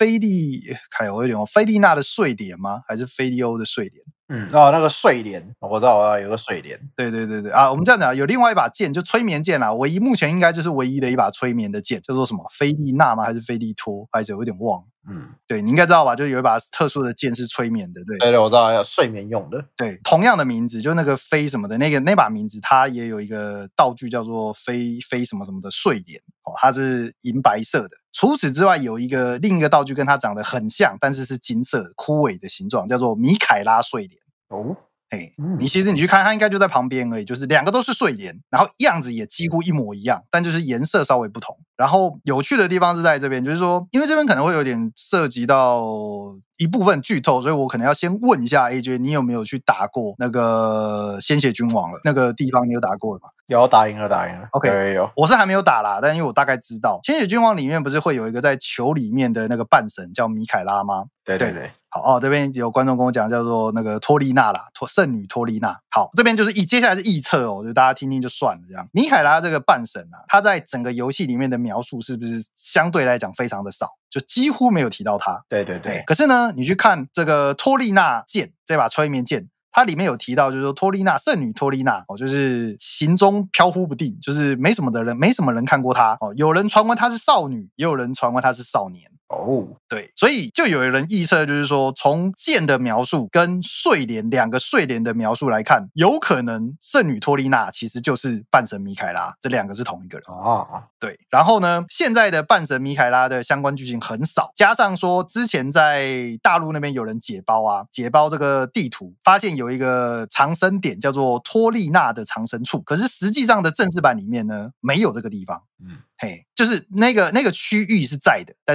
利娜的睡莲吗？还是菲利欧的睡莲？ 那个睡莲，我知道有个睡莲。 对啊，我们这样讲，有另外一把剑，就催眠剑啦。目前应该就是唯一的一把催眠的剑，叫做什么菲利娜吗？还是菲利托？还是有点忘了。对，你应该知道吧？就有一把特殊的剑是催眠的，对， 我知道要睡眠用的。 对，同样的名字，就那个飞什么的那把名字，它也有一个道具叫做飞什么什么的睡莲它是银白色的。除此之外，有另一个道具跟它长得很像，但是是金色枯萎的形状，叫做米凯拉睡莲。你其实你去看，它应该就在旁边而已，就是2个都是睡莲，然后样子也几乎一模一样，但就是颜色稍微不同。然后有趣的地方是在这边，就是说，因为这边可能会有点涉及到一部分剧透，所以我可能要先问一下 AJ， 你有没有去打过那个鲜血君王了？那个地方你有打过了吗？ 有，打赢了。 OK， 有。我是还没有打啦，但因为我大概知道，鲜血君王里面不是会有一个在球里面的那个半神叫米凯拉吗？ 对。 好这边有观众跟我讲，叫做那个托丽娜啦，圣女托丽娜。好，这边就是接下来是臆测就大家听听就算了。这样，米凯拉这个半神他在整个游戏里面的描述是不是相对来讲非常的少，就几乎没有提到他。 对。 可是呢，你去看这个托丽娜剑，这把催眠剑，它里面有提到，就是说圣女托丽娜就是行踪飘忽不定，就是没什么人看过她有人传闻她是少女，也有人传闻她是少年。对，所以就有人臆测，就是说从剑的描述跟2个睡莲的描述来看，有可能圣女托丽娜其实就是半神米凯拉，这2个是同一个人。对，然后呢，现在的半神米凯拉的相关剧情很少，加上说之前在大陆那边有人解包这个地图，发现有一个藏身点叫做托丽娜的藏身处，可是实际上的正式版里面呢，没有这个地方。就是那个区域是在的，但是它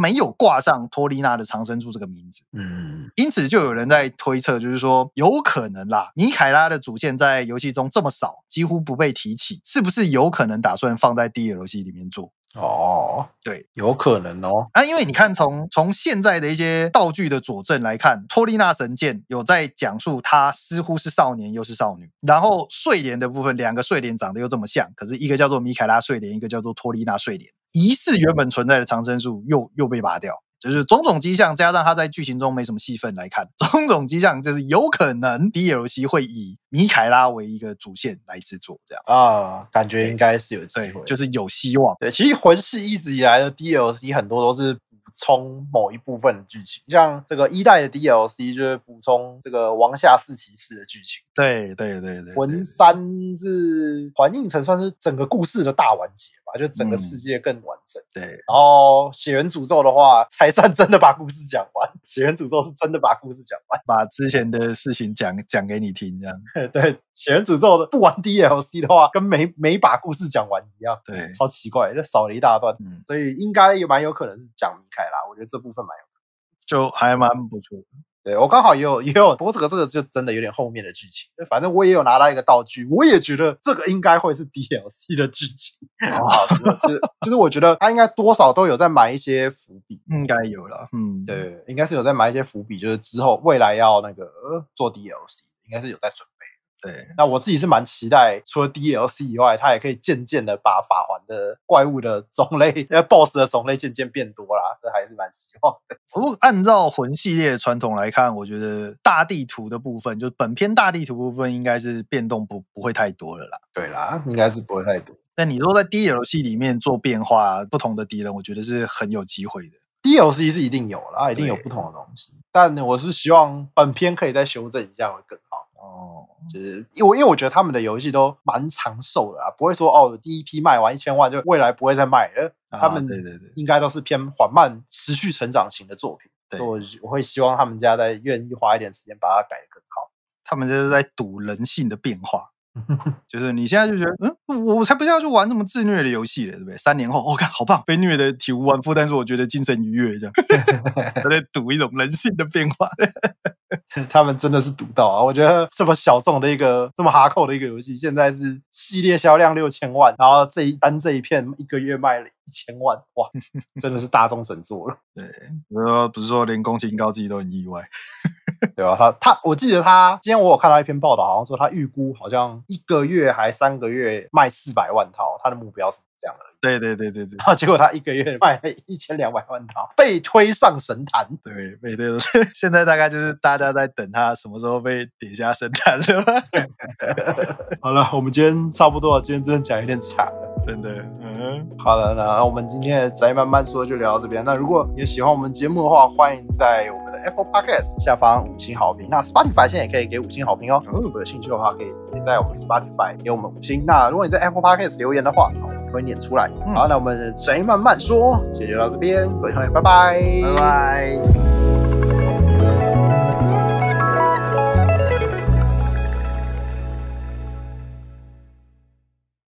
没有挂上托丽娜的藏身术这个名字。因此就有人在推测，就是说有可能啦，米凯拉的主线在游戏中这么少，几乎不被提起，是不是有可能打算放在 DLC 里面做？对， 有可能哦。 因为你看从现在的一些道具的佐证来看，托丽娜神剑有在讲述她似乎是少年又是少女，然后睡莲的部分，两个睡莲长得又这么像，可是一个叫做米凯拉睡莲，一个叫做托丽娜睡莲，疑似原本存在的藏身术又被拔掉。就是种种迹象，加上他在剧情中没什么戏份来看，种种迹象就是有可能 DLC 会以米凯拉为一个主线来制作，这样感觉应该是有机会， 对，就是有希望。 对，其实魂系一直以来的 DLC 很多都是补充某一部分的剧情，像这个1代的 DLC 就是补充这个王下四骑士的剧情。 对， 魂3是环应城算是整个故事的大完结吧，就整个世界更完整。 对， 然后血缘诅咒的话，才算真的把故事讲完。血缘诅咒是真的把故事讲完， 把之前的事情讲给你听，这样。 对，血缘诅咒的不玩 DLC 的话，跟没把故事讲完一样。 对， 超奇怪，这少了一大段。所以应该蛮有可能是讲米凯拉，我觉得这部分蛮有可能， 就还蛮不错的。 对，我刚好也有，不过这个就真的有点后面的剧情。反正我也有拿到一个道具，我也觉得这个应该会是 DLC 的剧情。就是我觉得他应该多少都有在埋一些伏笔， 应该有了。 对，应该是有在埋一些伏笔，就是之后未来要那个做 DLC， 应该是有在准备。 对， 那我自己是蛮期待，除了 DLC 以外，它也可以渐渐的把法环的怪物的种类，BOSS 的种类渐渐变多啦，这还是蛮希望的。 不过按照魂系列的传统来看，我觉得大地图的部分，就本片大地图部分，应该是变动不会太多了啦。 对啦，应该是不会太多。 但你说在 DLC 里面做变化，不同的敌人，我觉得是很有机会的。 DLC 是一定有啦，一定有不同的东西，但我是希望本片可以再修正一下会更好。就是因为我觉得他们的游戏都蛮长寿的啦，不会说第一批卖完1000万就未来不会再卖了。他们应该都是偏缓慢、持续成长型的作品，所以我会希望他们家再愿意花一点时间把它改得更好。 他们就是在赌人性的变化。就是你现在就觉得，我才不要去玩那么自虐的游戏了，对不对？3年后，看好棒，被虐的体无完肤，但是我觉得精神愉悦，这样。他在赌一种人性的变化。 他们真的是赌到啊！我觉得这么小众的一个、这么哈扣的一个游戏，现在是系列销量6000万，然后这一片1个月卖了1000万，哇，真的是大众神作了。 对，不是说连宫崎英高自己都很意外。 对吧？我记得今天我有看到一篇报道，好像说他预估好像1个月还3个月卖400万套，他的目标是这样的。 对。 然后结果他1个月卖了1200万套，被推上神坛。 对，现在大概就是大家在等他什么时候被点下神坛了吧。 好了，我们今天差不多了，今天真的讲有点长了。 真的， 好了，那我们今天的宅慢慢说就聊到这边。那如果你喜欢我们节目的话，欢迎在我们的 Apple Podcast 下方5星好评。那 Spotify 现在也可以给5星好评哦。如果有兴趣的话，可以也在我们 Spotify 给我们5星。那如果你在 Apple Podcast 留言的话，我们会念出来。好，那我们宅慢慢说，今天就到这边，各位同学，拜拜， 拜拜。